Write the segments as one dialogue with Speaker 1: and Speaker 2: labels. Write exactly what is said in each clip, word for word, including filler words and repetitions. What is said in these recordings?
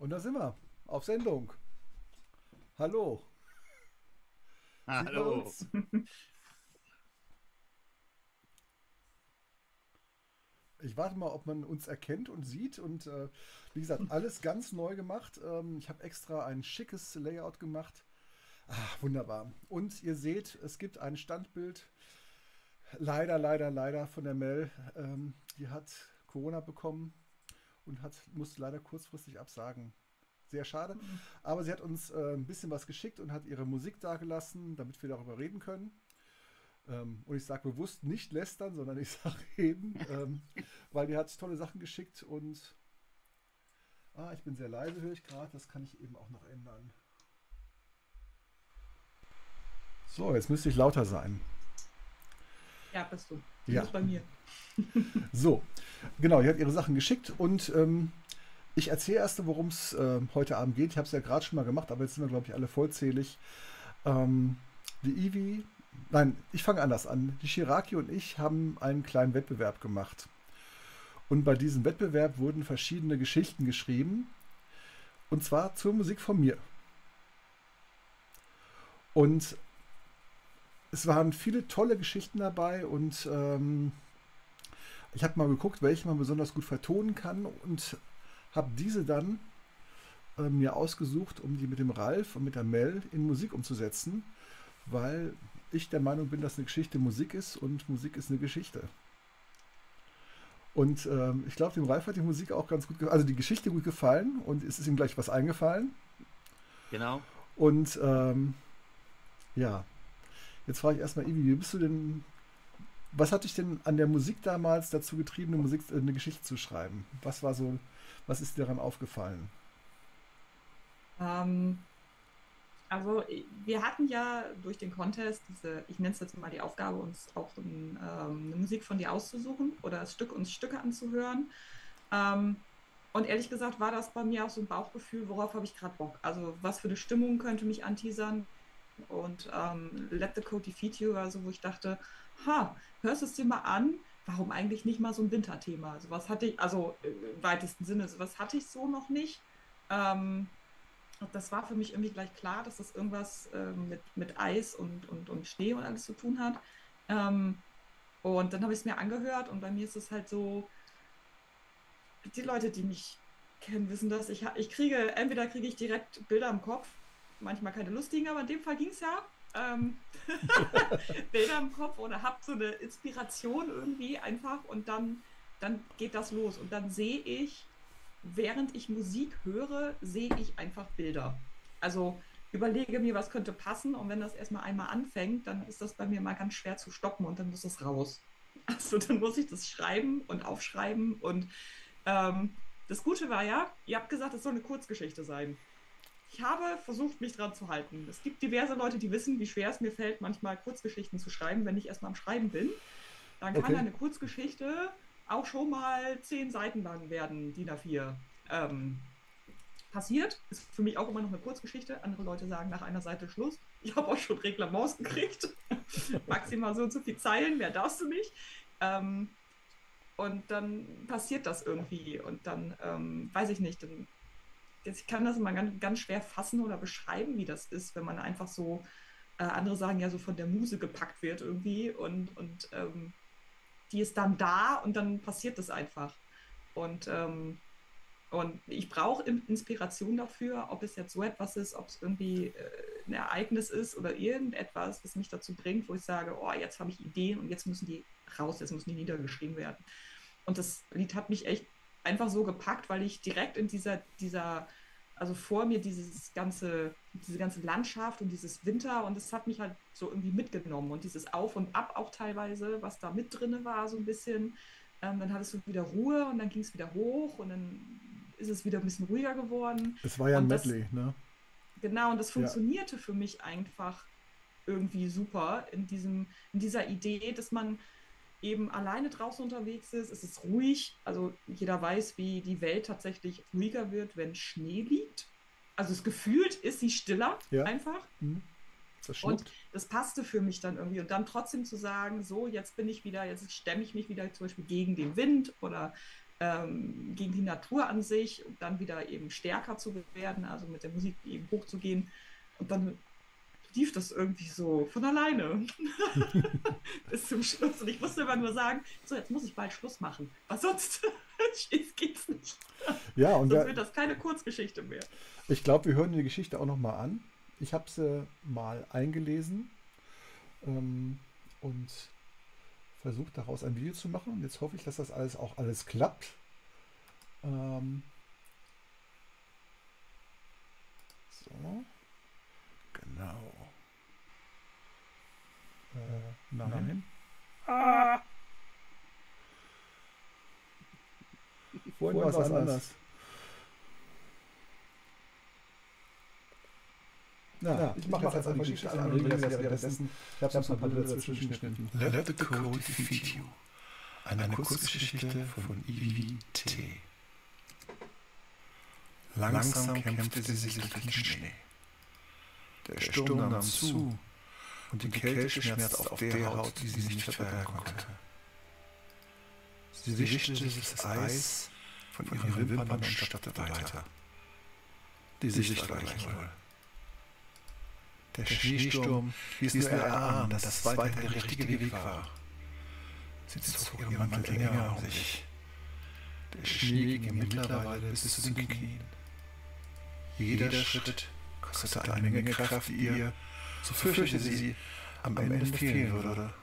Speaker 1: Und da sind wir, auf Sendung. Hallo, sieht man
Speaker 2: Hallo.
Speaker 1: uns? Ich warte mal, ob man uns erkennt und sieht. Und äh, wie gesagt, alles ganz neu gemacht. Ähm, ich habe extra ein schickes Layout gemacht. Ah, wunderbar. Und ihr seht, es gibt ein Standbild. Leider, leider, leider von der Mel. Ähm, die hat Corona bekommen und hat, musste leider kurzfristig absagen. Sehr schade. Aber sie hat uns äh, ein bisschen was geschickt und hat ihre Musik dagelassen, damit wir darüber reden können. Ähm, und ich sage bewusst nicht lästern, sondern ich sage reden, ähm, weil die hat tolle Sachen geschickt und ah, ich bin sehr leise, höre ich gerade. Das kann ich eben auch noch ändern. So, jetzt müsste ich lauter sein.
Speaker 3: Ja, bist du.
Speaker 1: Ja,
Speaker 3: Zumindest bei mir.
Speaker 1: so. Genau, die hat ihre Sachen geschickt und ähm, ich erzähle erst, worum es äh, heute Abend geht. Ich habe es ja gerade schon mal gemacht, aber jetzt sind wir, glaube ich, alle vollzählig. Ähm, die Ivi, nein, ich fange anders an. Die Shiraki und ich haben einen kleinen Wettbewerb gemacht. Und bei diesem Wettbewerb wurden verschiedene Geschichten geschrieben. Und zwar zur Musik von mir. Und es waren viele tolle Geschichten dabei. Und ähm, ich habe mal geguckt, welche man besonders gut vertonen kann. Und habe diese dann äh, mir ausgesucht, um die mit dem Ralf und mit der Mel in Musik umzusetzen. Weil ich der Meinung bin, dass eine Geschichte Musik ist und Musik ist eine Geschichte. Und ähm, ich glaube, dem Ralf hat die Musik auch ganz gut gefallen, also die Geschichte gut gefallen und es ist ihm gleich was eingefallen.
Speaker 2: Genau.
Speaker 1: Und ähm, ja, jetzt frage ich erstmal, Ivi, wie bist du denn, was hat dich denn an der Musik damals dazu getrieben, eine, Musik, äh, eine Geschichte zu schreiben? Was war so, was ist dir daran aufgefallen?
Speaker 3: Ähm, also i- wir hatten ja durch den Contest diese, ich nenne es jetzt mal die Aufgabe, uns auch ein, ähm, eine Musik von dir auszusuchen oder das Stück uns Stücke anzuhören. Ähm, und ehrlich gesagt war das bei mir auch so ein Bauchgefühl, worauf habe ich gerade Bock? Also was für eine Stimmung könnte mich anteasern? Und ähm, Let the Code Defeat You, also wo ich dachte, ha, hörst du es dir mal an? Warum eigentlich nicht mal so ein Winterthema? Also was hatte ich, also äh, im weitesten Sinne, was hatte ich so noch nicht? Ähm, Das war für mich irgendwie gleich klar, dass das irgendwas ähm, mit, mit Eis und, und, und Schnee und alles zu tun hat. Ähm, und dann habe ich es mir angehört und bei mir ist es halt so, die Leute, die mich kennen, wissen das. Ich, ha- ich kriege, entweder kriege ich direkt Bilder im Kopf, manchmal keine lustigen, aber in dem Fall ging es ja. Ähm, Bilder im Kopf oder habe so eine Inspiration irgendwie einfach und dann, dann geht das los. Und dann sehe ich, während ich Musik höre, sehe ich einfach Bilder. Also überlege mir, was könnte passen und wenn das erstmal einmal anfängt, dann ist das bei mir mal ganz schwer zu stoppen und dann muss es raus. Also dann muss ich das schreiben und aufschreiben und ähm, das Gute war ja, ihr habt gesagt, es soll eine Kurzgeschichte sein. Ich habe versucht, mich dran zu halten. Es gibt diverse Leute, die wissen, wie schwer es mir fällt, manchmal Kurzgeschichten zu schreiben, wenn ich erstmal am Schreiben bin. Dann kann
Speaker 1: Okay.
Speaker 3: eine Kurzgeschichte auch schon mal zehn Seiten lang werden, D I N A vier. Ähm, passiert. Ist für mich auch immer noch eine Kurzgeschichte. Andere Leute sagen nach einer Seite Schluss. Ich habe auch schon Reglements gekriegt. Maximal so und so viel Zeilen, mehr darfst du nicht. Ähm, und dann passiert das irgendwie. Und dann, ähm, weiß ich nicht, dann, ich kann das immer ganz, ganz schwer fassen oder beschreiben, wie das ist, wenn man einfach so, äh, andere sagen ja so von der Muse gepackt wird irgendwie und, und ähm, die ist dann da und dann passiert das einfach. Und ähm, Und ich brauche Inspiration dafür, ob es jetzt so etwas ist, ob es irgendwie äh, ein Ereignis ist oder irgendetwas, was mich dazu bringt, wo ich sage, oh, jetzt habe ich Ideen und jetzt müssen die raus, jetzt müssen die niedergeschrieben werden. Und das Lied hat mich echt einfach so gepackt, weil ich direkt in dieser, dieser, also vor mir dieses ganze, diese ganze Landschaft und dieses Winter und es hat mich halt so irgendwie mitgenommen und dieses Auf und Ab auch teilweise, was da mit drinne war, so ein bisschen. Ähm, dann hattest du wieder Ruhe und dann ging es wieder hoch und dann ist es wieder ein bisschen ruhiger geworden.
Speaker 1: Es war ja ein
Speaker 3: Und das,
Speaker 1: Medley, ne?
Speaker 3: genau, und das
Speaker 1: Ja.
Speaker 3: funktionierte für mich einfach irgendwie super in diesem, in dieser Idee, dass man eben alleine draußen unterwegs ist. Es ist ruhig. Also jeder weiß, wie die Welt tatsächlich ruhiger wird, wenn Schnee liegt. Also es gefühlt ist sie stiller
Speaker 1: Ja.
Speaker 3: einfach.
Speaker 1: Hm. Das
Speaker 3: Und
Speaker 1: schluckt.
Speaker 3: das passte für mich dann irgendwie. Und dann trotzdem zu sagen, so, jetzt bin ich wieder, jetzt stemme ich mich wieder zum Beispiel gegen den Wind oder ähm, gegen die Natur an sich, um dann wieder eben stärker zu werden, also mit der Musik eben hochzugehen. Und dann lief das irgendwie so von alleine bis zum Schluss. Und ich musste immer nur sagen, so, jetzt muss ich bald Schluss machen, weil sonst geht's nicht.
Speaker 1: Ja, und
Speaker 3: sonst
Speaker 1: da,
Speaker 3: wird das keine Kurzgeschichte mehr.
Speaker 1: ich glaube, wir hören die Geschichte auch nochmal an. Ich habe sie mal eingelesen ähm, und versucht daraus ein Video zu machen. Und jetzt hoffe ich, dass das alles auch alles klappt. Ähm, so. Genau. Äh, nein. nein. Ah! Vorhin war es anders. anders. Na, ja, ich mache jetzt einfach die Geschichte an und rede das währenddessen. Ich habe es ein paar Bilder dazwischen geschnitten.
Speaker 2: Let the Code Defeat You. Eine, eine Kurzgeschichte von Ivy T. Langsam kämpfte sie sich durch den Schnee. Der Sturm nahm zu und die Kälte schmerzte auf der Haut, die sie nicht verbergen konnte. Sie wischte sich das Eis von ihren Wimpern und stapfte weiter. Die Sicht war gleich null. Der Schneesturm ließ nur erahnen, dass es weiter der richtige Weg war. Sie zog ihren Mantel enger um sich. Der Schnee ging mittlerweile bis zu den Knien. Jeder Schritt kostete eine Menge Kraft, die ihr, so fürchtete sie, am Ende fehlen würde.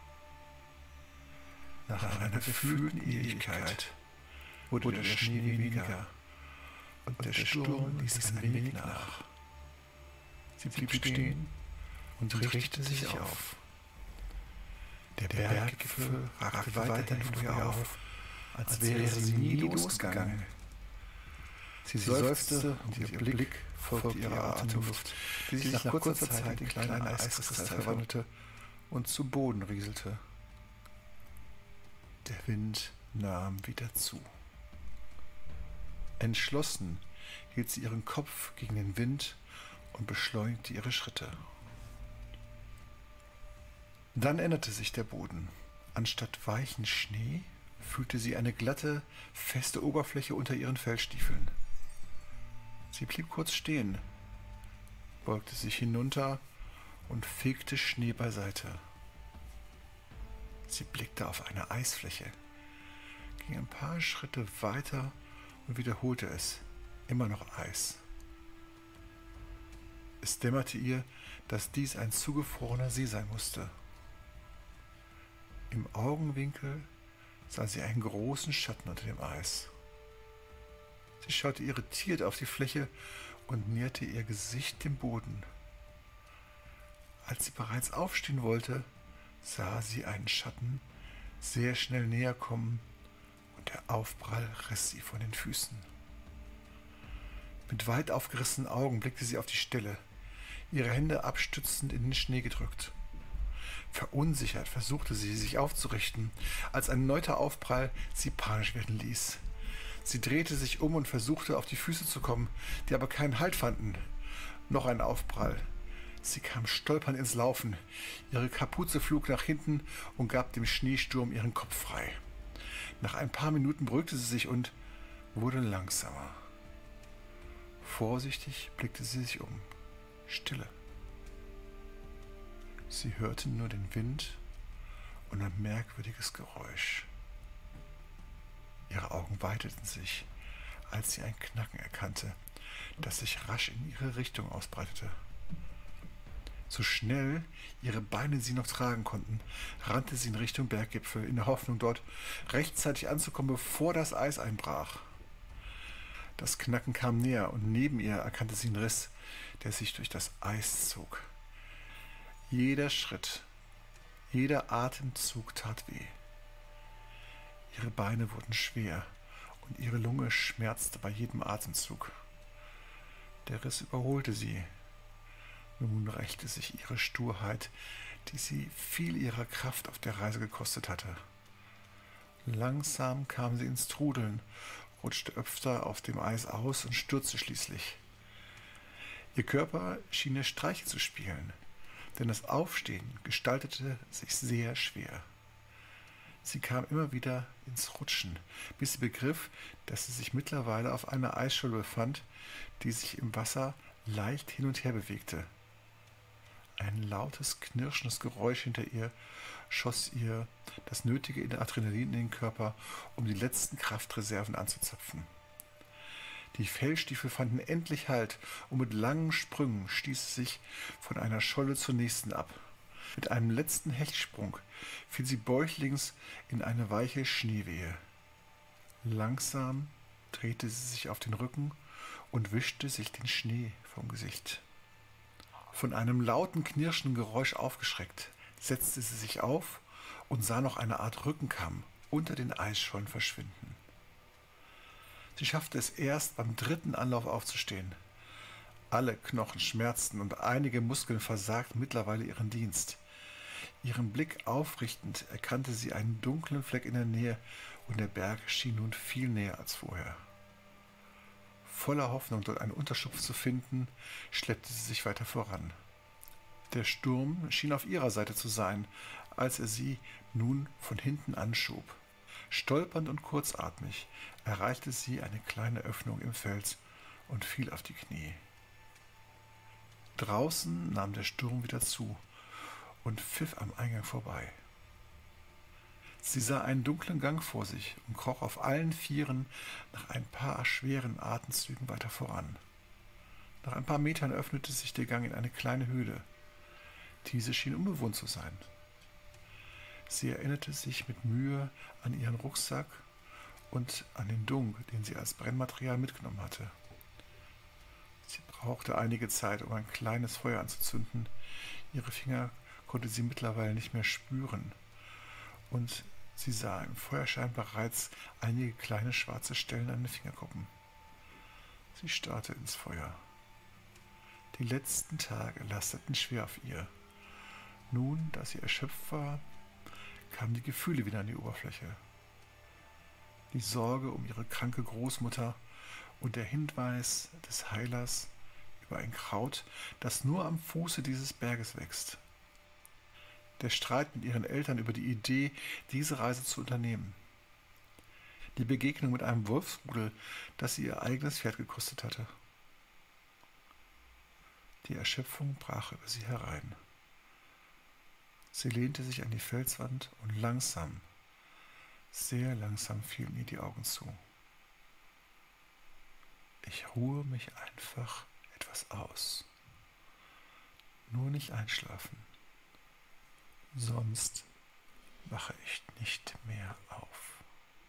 Speaker 2: Nach einer gefühlten Ewigkeit wurde der Schnee weniger und der Sturm ließ ein wenig nach. Sie blieb stehen und richtete sich auf. Der Berggipfel ragte weiterhin vor ihr auf, als wäre sie nie losgegangen. Sie seufzte und ihr Blick folgte ihrer Atemluft, die sich nach kurzer Zeit in kleinen Eiskristall verwandelte und zu Boden rieselte. Der Wind nahm wieder zu. Entschlossen hielt sie ihren Kopf gegen den Wind und beschleunigte ihre Schritte. Dann änderte sich der Boden. Anstatt weichen Schnee fühlte sie eine glatte, feste Oberfläche unter ihren Fellstiefeln. Sie blieb kurz stehen, beugte sich hinunter und fegte Schnee beiseite. Sie blickte auf eine Eisfläche, ging ein paar Schritte weiter und wiederholte es. Immer noch Eis. Es dämmerte ihr, dass dies ein zugefrorener See sein musste. Im Augenwinkel sah sie einen großen Schatten unter dem Eis. Sie schaute irritiert auf die Fläche und näherte ihr Gesicht dem Boden. Als sie bereits aufstehen wollte, sah sie einen Schatten sehr schnell näher kommen und der Aufprall riss sie von den Füßen. Mit weit aufgerissenen Augen blickte sie auf die Stelle, ihre Hände abstützend in den Schnee gedrückt. Verunsichert versuchte sie, sich aufzurichten, als ein erneuter Aufprall sie panisch werden ließ. Sie drehte sich um und versuchte, auf die Füße zu kommen, die aber keinen Halt fanden. Noch ein Aufprall. Sie kam stolpernd ins Laufen. Ihre Kapuze flog nach hinten und gab dem Schneesturm ihren Kopf frei. Nach ein paar Minuten beruhigte sie sich und wurde langsamer. Vorsichtig blickte sie sich um. Stille. Sie hörte nur den Wind und ein merkwürdiges Geräusch. Ihre Augen weiteten sich, als sie ein Knacken erkannte, das sich rasch in ihre Richtung ausbreitete. So schnell ihre Beine sie noch tragen konnten, rannte sie in Richtung Berggipfel, in der Hoffnung, dort rechtzeitig anzukommen, bevor das Eis einbrach. Das Knacken kam näher und neben ihr erkannte sie einen Riss, der sich durch das Eis zog. Jeder Schritt, jeder Atemzug tat weh. Ihre Beine wurden schwer und ihre Lunge schmerzte bei jedem Atemzug. Der Riss überholte sie. Nun rächte sich ihre Sturheit, die sie viel ihrer Kraft auf der Reise gekostet hatte. Langsam kam sie ins Trudeln, rutschte öfter auf dem Eis aus und stürzte schließlich. Ihr Körper schien ihr Streiche zu spielen, denn das Aufstehen gestaltete sich sehr schwer. Sie kam immer wieder ins Rutschen, bis sie begriff, dass sie sich mittlerweile auf einer Eisscholle befand, die sich im Wasser leicht hin und her bewegte. Ein lautes, knirschendes Geräusch hinter ihr schoss ihr das nötige Adrenalin in den Körper, um die letzten Kraftreserven anzuzapfen. Die Fellstiefel fanden endlich Halt und mit langen Sprüngen stieß sie sich von einer Scholle zur nächsten ab. Mit einem letzten Hechtsprung fiel sie bäuchlings in eine weiche Schneewehe. Langsam drehte sie sich auf den Rücken und wischte sich den Schnee vom Gesicht. Von einem lauten, knirschenden Geräusch aufgeschreckt, setzte sie sich auf und sah noch eine Art Rückenkamm unter den Eisschollen verschwinden. Sie schaffte es erst beim dritten Anlauf aufzustehen. Alle Knochen schmerzten und einige Muskeln versagten mittlerweile ihren Dienst. Ihren Blick aufrichtend erkannte sie einen dunklen Fleck in der Nähe und der Berg schien nun viel näher als vorher. Voller Hoffnung, dort einen Unterschlupf zu finden, schleppte sie sich weiter voran. Der Sturm schien auf ihrer Seite zu sein, als er sie nun von hinten anschob. Stolpernd und kurzatmig erreichte sie eine kleine Öffnung im Fels und fiel auf die Knie. Draußen nahm der Sturm wieder zu und pfiff am Eingang vorbei. Sie sah einen dunklen Gang vor sich und kroch auf allen Vieren nach ein paar schweren Atemzügen weiter voran. Nach ein paar Metern öffnete sich der Gang in eine kleine Höhle. Diese schien unbewohnt zu sein. Sie erinnerte sich mit Mühe an ihren Rucksack und an den Dunk, den sie als Brennmaterial mitgenommen hatte. Sie brauchte einige Zeit, um ein kleines Feuer anzuzünden. Ihre Finger konnte sie mittlerweile nicht mehr spüren, und sie sah im Feuerschein bereits einige kleine schwarze Stellen an den Fingerkuppen. Sie starrte ins Feuer. Die letzten Tage lasteten schwer auf ihr. Nun, da sie erschöpft war, kamen die Gefühle wieder an die Oberfläche. Die Sorge um ihre kranke Großmutter und der Hinweis des Heilers über ein Kraut, das nur am Fuße dieses Berges wächst. Der Streit mit ihren Eltern über die Idee, diese Reise zu unternehmen. Die Begegnung mit einem Wolfsrudel, das sie ihr eigenes Pferd gekostet hatte. Die Erschöpfung brach über sie herein. Sie lehnte sich an die Felswand und langsam, sehr langsam fielen ihr die Augen zu. Ich ruhe mich einfach etwas aus. Nur nicht einschlafen. Sonst wache ich nicht mehr auf.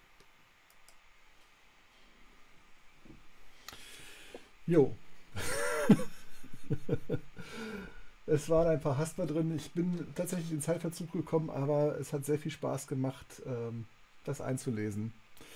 Speaker 1: Jo. Es waren ein paar Hasper drin. Ich bin tatsächlich in Zeitverzug gekommen, aber es hat sehr viel Spaß gemacht, das einzulesen.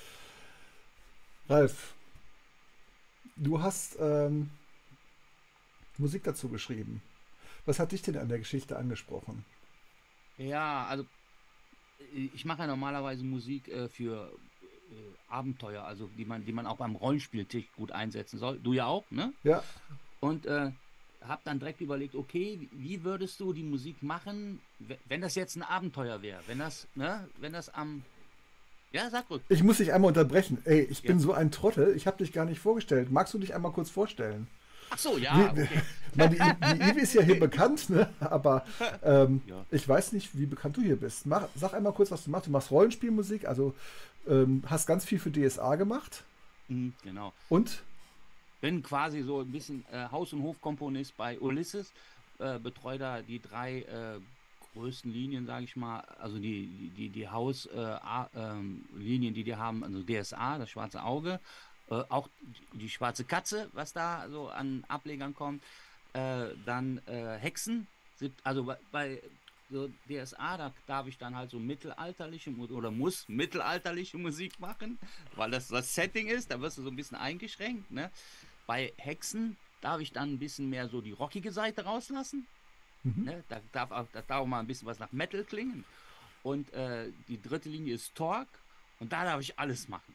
Speaker 1: Ralf, du hast ähm, Musik dazu geschrieben. Was hat dich denn an der Geschichte angesprochen?
Speaker 4: Ja, also ich mache ja normalerweise Musik äh, für äh, Abenteuer, also die man, die man auch beim Rollenspieltisch gut einsetzen soll. Du ja auch, ne?
Speaker 1: Ja.
Speaker 4: Und äh, habe dann direkt überlegt, okay, wie würdest du die Musik machen, wenn das jetzt ein Abenteuer wäre? Wenn das, ne, wenn das am... Ja, sag ruhig.
Speaker 1: Ich muss dich einmal unterbrechen. Ey, ich bin
Speaker 4: Ja.
Speaker 1: so ein Trottel, ich habe dich gar nicht vorgestellt. Magst du dich einmal kurz vorstellen?
Speaker 4: Ach so, ja,
Speaker 1: Wie-
Speaker 4: okay.
Speaker 1: Man, die, die Ivi ist ja hier bekannt, ne? Aber ähm,
Speaker 4: Ja.
Speaker 1: ich weiß nicht, wie bekannt du hier bist. Mach, sag einmal kurz, was du machst. Du machst Rollenspielmusik, also ähm, hast ganz viel für D S A gemacht.
Speaker 4: Mhm, genau.
Speaker 1: Und?
Speaker 4: Bin quasi so ein bisschen äh, Haus- und Hofkomponist bei Ulysses, äh, betreue da die drei äh, größten Linien, sage ich mal, also die, die, die, die Hauslinien, äh, A- ähm, Linien, die die haben, also D S A, das schwarze Auge, äh, auch die, die schwarze Katze, was da so an Ablegern kommt, äh, dann äh, Hexen, sind- also bei, bei so D S A, da darf ich dann halt so mittelalterliche Mu- oder muss mittelalterliche Musik machen, weil das das Setting ist, da wirst du so ein bisschen eingeschränkt, ne? Bei Hexen darf ich dann ein bisschen mehr so die rockige Seite rauslassen.
Speaker 1: Mhm.
Speaker 4: Ne? Da, darf auch, da darf auch mal ein bisschen was nach Metal klingen. Und äh, die dritte Linie ist Torque. Und da darf ich alles machen.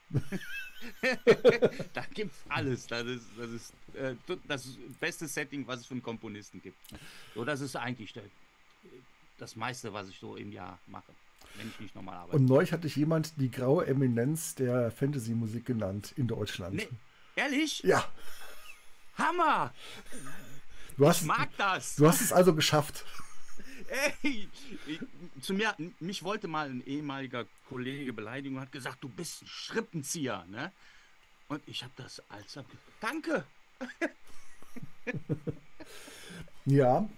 Speaker 4: Da gibt's alles. Das ist das, ist, äh, das beste Setting, was es für einen Komponisten gibt. So, das ist eigentlich der, das meiste, was ich so im Jahr mache. wenn ich nicht normal arbeite.
Speaker 1: Und neulich hatte ich jemand die graue Eminenz der Fantasy-Musik genannt in Deutschland.
Speaker 4: Nee, ehrlich?
Speaker 1: Ja.
Speaker 4: Hammer!
Speaker 1: Du hast,
Speaker 4: Ich mag das!
Speaker 1: Du hast es also geschafft.
Speaker 4: Ey, ich, zu mir, mich wollte mal ein ehemaliger Kollege beleidigen und hat gesagt, du bist ein Schrippenzieher, ne? Und ich habe das als danke.
Speaker 1: Ja,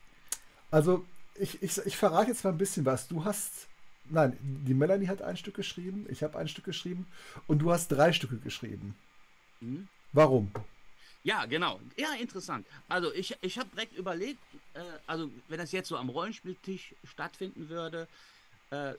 Speaker 1: also ich, ich, ich verrate jetzt mal ein bisschen was. Du hast, nein, die Melanie hat ein Stück geschrieben, ich habe ein Stück geschrieben und du hast drei Stücke geschrieben.
Speaker 4: Hm?
Speaker 1: Warum?
Speaker 4: Ja, genau. Ja, interessant. Also ich, ich habe direkt überlegt, äh, also wenn das jetzt so am Rollenspieltisch stattfinden würde, äh,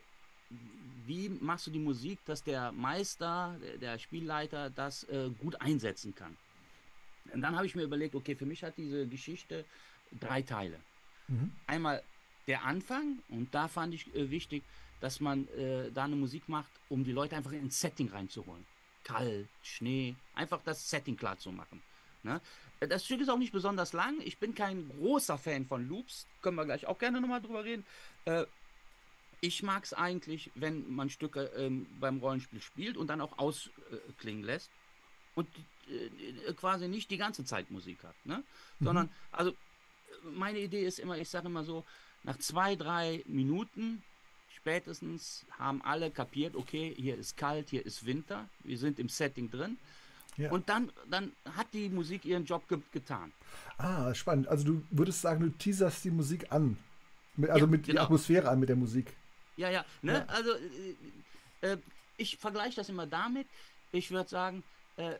Speaker 4: wie machst du die Musik, dass der Meister, der, der Spielleiter das äh, gut einsetzen kann? Und dann habe ich mir überlegt, okay, für mich hat diese Geschichte drei Teile.
Speaker 1: Mhm.
Speaker 4: Einmal der Anfang, und da fand ich äh, wichtig, dass man äh, da eine Musik macht, um die Leute einfach ins Setting reinzuholen. Kalt, Schnee, einfach das Setting klar zu machen. Ne? Das Stück ist auch nicht besonders lang. Ich bin kein großer Fan von Loops. Können wir gleich auch gerne nochmal drüber reden. Äh, ich mag es eigentlich, wenn man Stücke ähm, beim Rollenspiel spielt und dann auch ausklingen äh, lässt. Und äh, quasi nicht die ganze Zeit Musik hat. Ne?
Speaker 1: Mhm.
Speaker 4: Sondern, also, meine Idee ist immer, ich sage immer so, nach zwei, drei Minuten spätestens haben alle kapiert, okay, hier ist kalt, hier ist Winter, wir sind im Setting drin.
Speaker 1: Ja.
Speaker 4: Und dann, dann hat die Musik ihren Job ge getan.
Speaker 1: Ah, spannend. Also du würdest sagen, du teaserst die Musik an. Mit, also
Speaker 4: Ja,
Speaker 1: mit
Speaker 4: genau.
Speaker 1: die Atmosphäre an mit der Musik.
Speaker 4: Ja, ja, ne?
Speaker 1: Ja.
Speaker 4: Also äh, äh, ich vergleiche das immer damit, ich würde sagen, äh,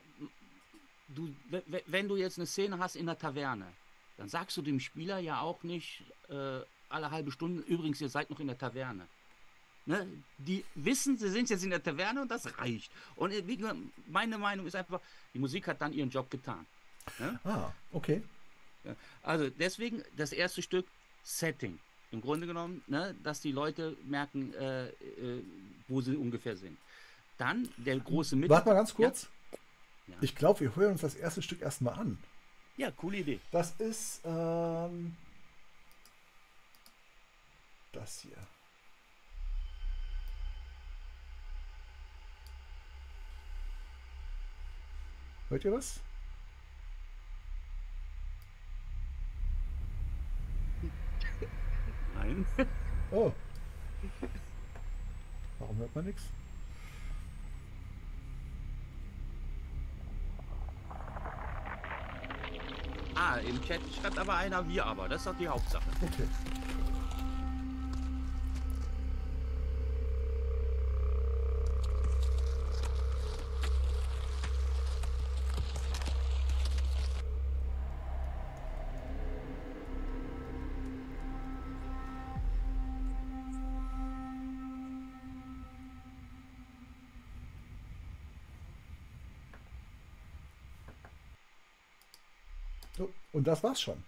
Speaker 4: du, wenn du jetzt eine Szene hast in der Taverne, dann sagst du dem Spieler ja auch nicht äh, alle halbe Stunde, übrigens, ihr seid noch in der Taverne. Ne? Die wissen, sie sind jetzt in der Taverne und das reicht. Und äh, wie gesagt, meine Meinung ist einfach, die Musik hat dann ihren Job getan. Ne?
Speaker 1: Ah, okay.
Speaker 4: Ja, also deswegen das erste Stück Setting. Im Grunde genommen, ne, dass die Leute merken, äh, äh, wo sie ungefähr sind. Dann der große Mittel.
Speaker 1: Warte mal ganz kurz.
Speaker 4: Ja.
Speaker 1: Ich glaube, wir hören uns das erste Stück erstmal an.
Speaker 4: Ja, coole Idee.
Speaker 1: Das ist ähm, das hier. Hört ihr was?
Speaker 4: Nein.
Speaker 1: Oh. Warum hört man nichts?
Speaker 4: Ah, im Chat schreibt aber einer wir aber. Das ist doch die Hauptsache.
Speaker 1: Okay. So, und das war's schon.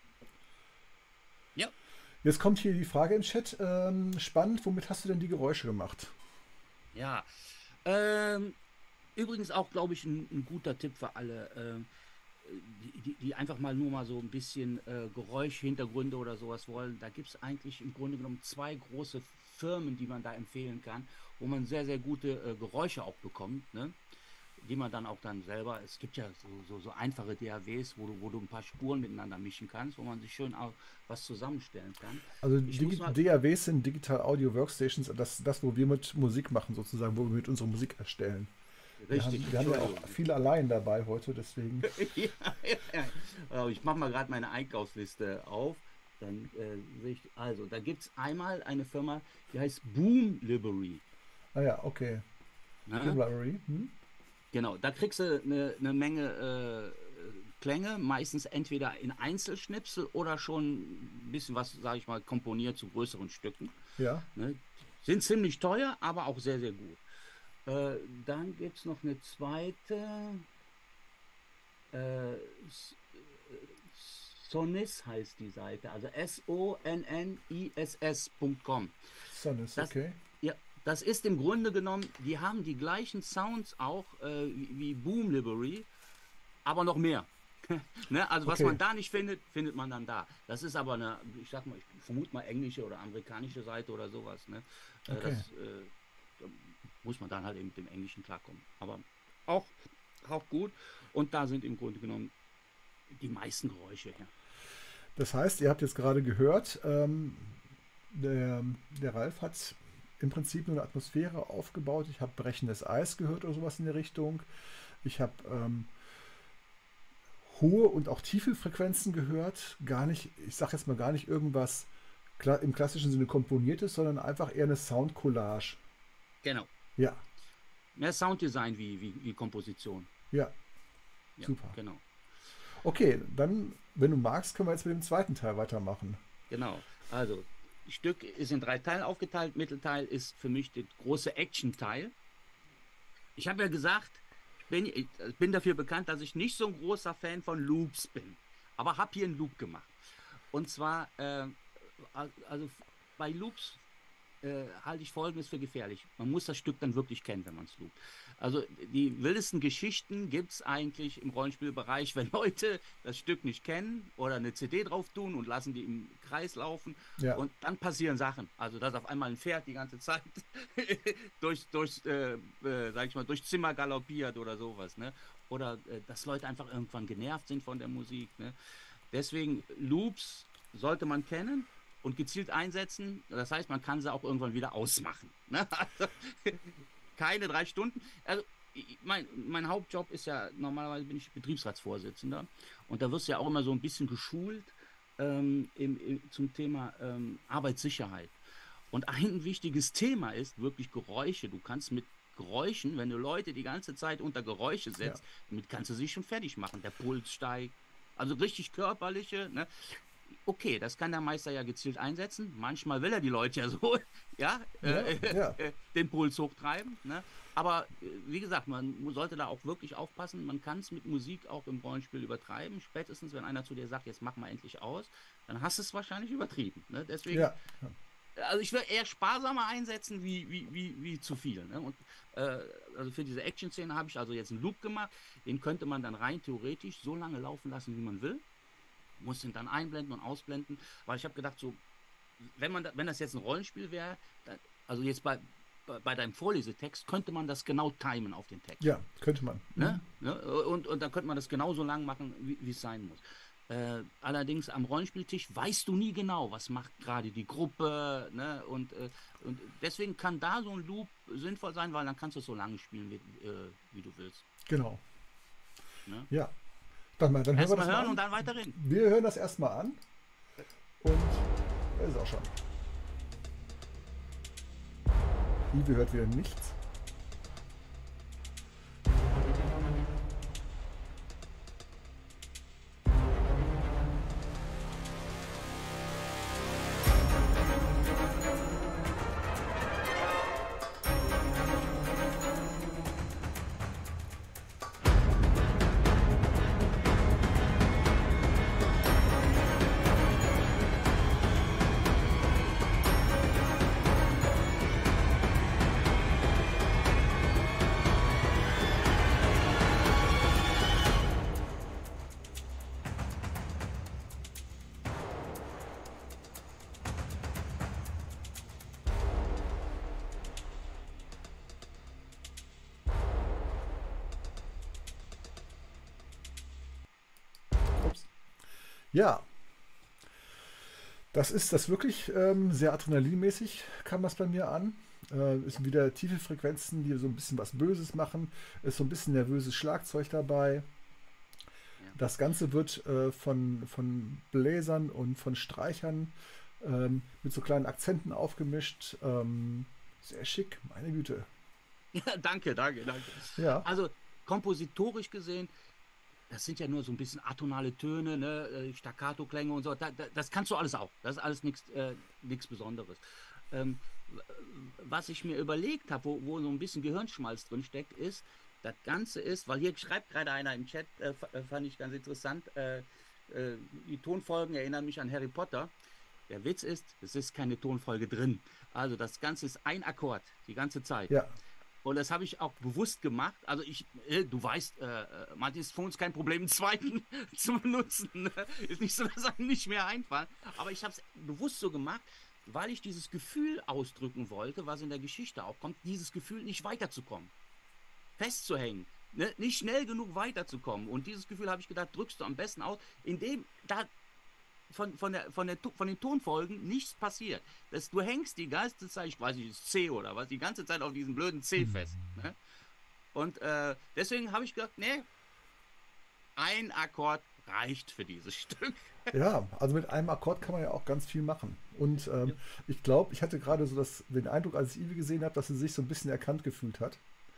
Speaker 4: Ja.
Speaker 1: Jetzt kommt hier die Frage im Chat. Ähm, spannend, womit hast du denn die Geräusche gemacht?
Speaker 4: Ja. Ähm, übrigens auch, glaube ich, ein, ein guter Tipp für alle, ähm, die, die, die einfach mal nur mal so ein bisschen äh, Geräuschhintergründe oder sowas wollen. Da gibt es eigentlich im Grunde genommen zwei große Firmen, die man da empfehlen kann, wo man sehr, sehr gute äh, Geräusche auch bekommt, ne? Die man dann auch dann selber, es gibt ja so, so, so einfache D A Ws, wo du, wo du ein paar Spuren miteinander mischen kannst, wo man sich schön auch was zusammenstellen kann.
Speaker 1: Also
Speaker 4: Ich
Speaker 1: Digi
Speaker 4: muss mal-
Speaker 1: D A Ws sind Digital Audio Workstations, das, das, wo wir mit Musik machen, sozusagen, wo wir mit unserer Musik erstellen. Wir haben,
Speaker 4: Richtig.
Speaker 1: wir haben ja auch
Speaker 4: Entschuldigung.
Speaker 1: viele allein dabei heute, deswegen.
Speaker 4: ja, ja, ja. Aber ich mache mal gerade meine Einkaufsliste auf. Dann äh, sehe ich, also da gibt es einmal eine Firma, die heißt Boom Library.
Speaker 1: Ah ja, okay.
Speaker 4: Ne?
Speaker 1: Library. Hm?
Speaker 4: Genau, da kriegst du eine, eine Menge äh, Klänge, meistens entweder in Einzelschnipsel oder schon ein bisschen was, sage ich mal, komponiert zu größeren Stücken.
Speaker 1: Ja.
Speaker 4: Ne? Sind ziemlich teuer, aber auch sehr, sehr gut. Äh, dann gibt es noch eine zweite. Äh, S- äh, Sonis heißt die Seite, also S O N N I S S Punkt com.
Speaker 1: Sonis,
Speaker 4: Das-
Speaker 1: okay.
Speaker 4: Ja, das ist im Grunde genommen, die haben die gleichen Sounds auch äh, wie, wie Boom Library, aber noch mehr. Ne? Also was
Speaker 1: Okay.
Speaker 4: man da nicht findet, findet man dann da. Das ist aber eine, ich sag mal, ich vermute mal englische oder amerikanische Seite oder sowas. Ne? Äh,
Speaker 1: Okay.
Speaker 4: Das äh, da muss man dann halt eben mit dem Englischen klarkommen. Aber auch, auch gut. Und da sind im Grunde genommen die meisten Geräusche her.
Speaker 1: Das heißt, ihr habt jetzt gerade gehört, ähm, der, der Ralf hat im Prinzip nur eine Atmosphäre aufgebaut. Ich habe brechendes Eis gehört oder sowas in der Richtung. Ich habe ähm, hohe und auch tiefe Frequenzen gehört. Gar nicht, ich sage jetzt mal gar nicht irgendwas kla im klassischen Sinne komponiertes, sondern einfach eher eine Soundcollage.
Speaker 4: Genau.
Speaker 1: Ja,
Speaker 4: Mehr Sounddesign wie, wie, wie Komposition.
Speaker 1: ja,
Speaker 4: Ja,
Speaker 1: super.
Speaker 4: Genau.
Speaker 1: Okay, dann, wenn du magst, können wir jetzt mit dem zweiten Teil weitermachen.
Speaker 4: Genau. Also, das Stück ist in drei Teilen aufgeteilt. Mittelteil ist für mich der große Action-Teil. Ich habe ja gesagt, ich bin, ich bin dafür bekannt, dass ich nicht so ein großer Fan von Loops bin. Aber habe hier einen Loop gemacht. Und zwar, äh, also bei Loops äh, halte ich Folgendes für gefährlich. Man muss das Stück dann wirklich kennen, wenn man es loopt. Also die wildesten Geschichten gibt es eigentlich im Rollenspielbereich, wenn Leute das Stück nicht kennen oder eine C D drauf tun und lassen die im Kreis laufen
Speaker 1: Ja.
Speaker 4: und dann passieren Sachen. Also dass auf einmal ein Pferd die ganze Zeit durch, durch, äh, äh, sag ich mal, durch Zimmer galoppiert oder sowas. Ne? Oder äh, dass Leute einfach irgendwann genervt sind von der Musik. Ne? Deswegen Loops sollte man kennen und gezielt einsetzen. Das heißt, man kann sie auch irgendwann wieder ausmachen. Ne? Also, keine drei Stunden. Also ich- mein, mein Hauptjob ist ja, normalerweise bin ich Betriebsratsvorsitzender und da wirst du ja auch immer so ein bisschen geschult ähm, im, im, zum Thema ähm, Arbeitssicherheit. Und ein wichtiges Thema ist wirklich Geräusche. Du kannst mit Geräuschen, wenn du Leute die ganze Zeit unter Geräusche setzt, damit kannst du sie schon fertig machen. Der Puls steigt, also richtig körperliche. Ne? Okay, das kann der Meister ja gezielt einsetzen. Manchmal will er die Leute ja so, ja,
Speaker 1: Ja,
Speaker 4: äh,
Speaker 1: ja.
Speaker 4: äh, den Puls hochtreiben. Ne? Aber äh, wie gesagt, man mu- sollte da auch wirklich aufpassen. Man kann es mit Musik auch im Rollenspiel übertreiben. Spätestens, wenn einer zu dir sagt, jetzt mach mal endlich aus, dann hast du es wahrscheinlich übertrieben. Ne? Deswegen,
Speaker 1: Ja,
Speaker 4: also ich würde eher sparsamer einsetzen wie, wie, wie, wie zu viel. Ne? Und äh, also für diese Action-Szene habe ich also jetzt einen Loop gemacht. Den könnte man dann rein theoretisch so lange laufen lassen, wie man will. Muss den dann einblenden und ausblenden, weil ich habe gedacht, so, wenn man da, wenn das jetzt ein Rollenspiel wäre, dann- also jetzt bei, bei, bei deinem Vorlesetext, könnte man das genau timen auf den Text.
Speaker 1: ja, könnte man.
Speaker 4: Ne? Ne? Und, und dann könnte man das genauso lang machen, wie wie es sein muss. Äh, allerdings am Rollenspieltisch weißt du nie genau, was macht gerade die Gruppe. Ne? Und, äh, und deswegen kann da so ein Loop sinnvoll sein, weil dann kannst du es so lange spielen, wie, äh, wie du willst.
Speaker 1: Genau.
Speaker 4: Ne?
Speaker 1: Ja. Dann, mal, dann hören wir
Speaker 4: Erstmal
Speaker 1: das mal
Speaker 4: hören
Speaker 1: an.
Speaker 4: und dann weiter reden.
Speaker 1: Wir hören das erstmal an. Und das ist auch schon. Liebe hört wieder nichts. Ups. Ja, das ist das wirklich ähm, sehr adrenalinmäßig, kam das bei mir an. Äh, es sind wieder tiefe Frequenzen, die so ein bisschen was Böses machen. Ist so ein bisschen nervöses Schlagzeug dabei. Das Ganze wird äh, von, von Bläsern und von Streichern ähm, mit so kleinen Akzenten aufgemischt. Ähm, sehr schick, meine Güte.
Speaker 4: Ja, danke, danke, danke.
Speaker 1: Ja,
Speaker 4: Also kompositorisch gesehen, das sind ja nur so ein bisschen atonale Töne, ne, äh, Staccato-Klänge und so. Da, da, das kannst du alles auch. Das ist alles nichts äh, nichts Besonderes. Ähm, w- was ich mir überlegt habe, wo, wo so ein bisschen Gehirnschmalz drin steckt, ist, das Ganze ist, weil hier schreibt gerade einer im Chat, äh, f- äh, fand ich ganz interessant, äh, äh, die Tonfolgen erinnern mich an Harry Potter. Der Witz ist, es ist keine Tonfolge drin. Also das Ganze ist ein Akkord, die ganze Zeit.
Speaker 1: ja,
Speaker 4: Und das habe ich auch bewusst gemacht. Also ich, äh, du weißt, äh, äh, manchmal ist für uns kein Problem, einen zweiten zu benutzen. Ne? Ist nicht so, dass einem nicht mehr einfallen. Aber ich habe es bewusst so gemacht, weil ich dieses Gefühl ausdrücken wollte, was in der Geschichte auch kommt, dieses Gefühl nicht weiterzukommen, festzuhängen, ne? Nicht schnell genug weiterzukommen. Und dieses Gefühl, habe ich gedacht, drückst du am besten aus, indem da von, von, der, von, der, von den Tonfolgen nichts passiert. Das, du hängst die ganze Zeit, ich weiß nicht, das C oder was, die ganze Zeit auf diesem blöden C fest. Ne? Und äh, deswegen habe ich gedacht, nee, ein Akkord reicht für dieses Stück.
Speaker 1: Ja, also mit einem Akkord kann man ja auch ganz viel machen. Und ähm,
Speaker 4: Ja.
Speaker 1: ich glaube, ich hatte gerade so das, den Eindruck, als ich Ivi gesehen habe, dass sie sich so ein bisschen erkannt gefühlt hat.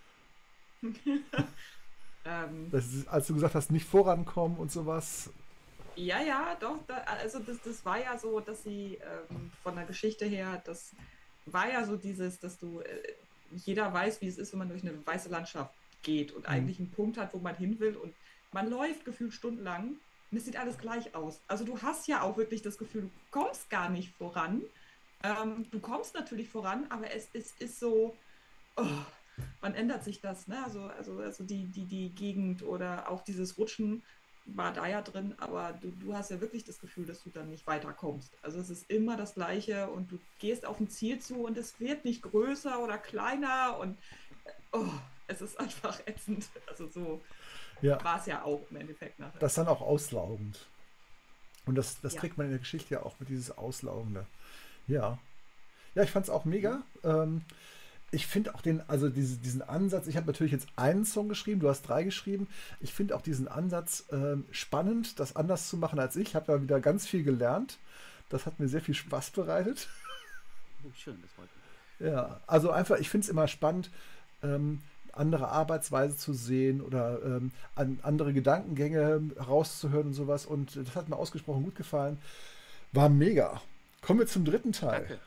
Speaker 3: ähm,
Speaker 1: Das ist, als du gesagt hast, nicht vorankommen und sowas.
Speaker 3: Ja, ja, doch. Da, also das, das war ja so, dass sie ähm, von der Geschichte her, das war ja so dieses, dass du, äh, jeder weiß, wie es ist, wenn man durch eine weiße Landschaft geht und
Speaker 1: Mhm.
Speaker 3: eigentlich einen Punkt hat, wo man hin will und man läuft gefühlt stundenlang und es sieht alles gleich aus. Also du hast ja auch wirklich das Gefühl, du kommst gar nicht voran. Ähm, du kommst natürlich voran, aber es, es ist so, oh, wann ändert sich das? Ne? Also, also, also die, die, die Gegend oder auch dieses Rutschen war da ja drin, aber du, du hast ja wirklich das Gefühl, dass du dann nicht weiterkommst. Also es ist immer das Gleiche und du gehst auf ein Ziel zu und es wird nicht größer oder kleiner und oh, es ist einfach ätzend. Also so
Speaker 1: Ja,
Speaker 3: war es ja auch im Endeffekt nachher.
Speaker 1: das ist dann auch auslaugend. Und das, das
Speaker 3: Ja.
Speaker 1: kriegt man in der Geschichte ja auch mit dieses Auslaugende. Ja. Ja, ich fand es auch mega. Ähm, ich finde auch den, also diese, diesen Ansatz, ich habe natürlich jetzt einen Song geschrieben, du hast drei geschrieben. Ich finde auch diesen Ansatz ähm, spannend, das anders zu machen als ich. Ich habe da wieder ganz viel gelernt. Das hat mir sehr viel Spaß bereitet.
Speaker 4: Oh, schön, das freut mich.
Speaker 1: Ja, also einfach, ich finde es immer spannend, ähm, andere Arbeitsweise zu sehen oder ähm, an andere Gedankengänge herauszuhören und sowas. Und das hat mir ausgesprochen gut gefallen. War mega. Kommen wir zum dritten Teil.
Speaker 4: Danke.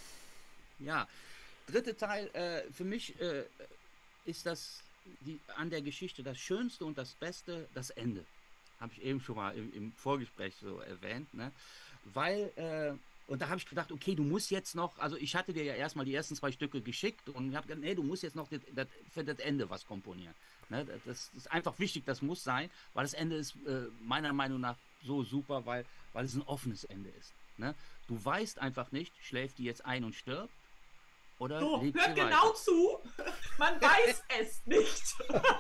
Speaker 4: Ja, dritte Teil, äh, für mich äh, ist das die, an der Geschichte das Schönste und das Beste, das Ende. Habe ich eben schon mal im, im Vorgespräch so erwähnt, ne? Weil, äh, und da habe ich gedacht, okay, du musst jetzt noch, also ich hatte dir ja erstmal die ersten zwei Stücke geschickt und ich habe gedacht, nee, du musst jetzt noch das, das, für das Ende was komponieren. Ne? Das, das ist einfach wichtig, das muss sein, weil das Ende ist äh, meiner Meinung nach so super, weil, weil es ein offenes Ende ist. Ne? Du weißt einfach nicht, schläft die jetzt ein und stirbt oder
Speaker 3: So,
Speaker 4: lebt
Speaker 3: hört
Speaker 4: sie
Speaker 3: genau
Speaker 4: weiter.
Speaker 3: zu. Man weiß es nicht.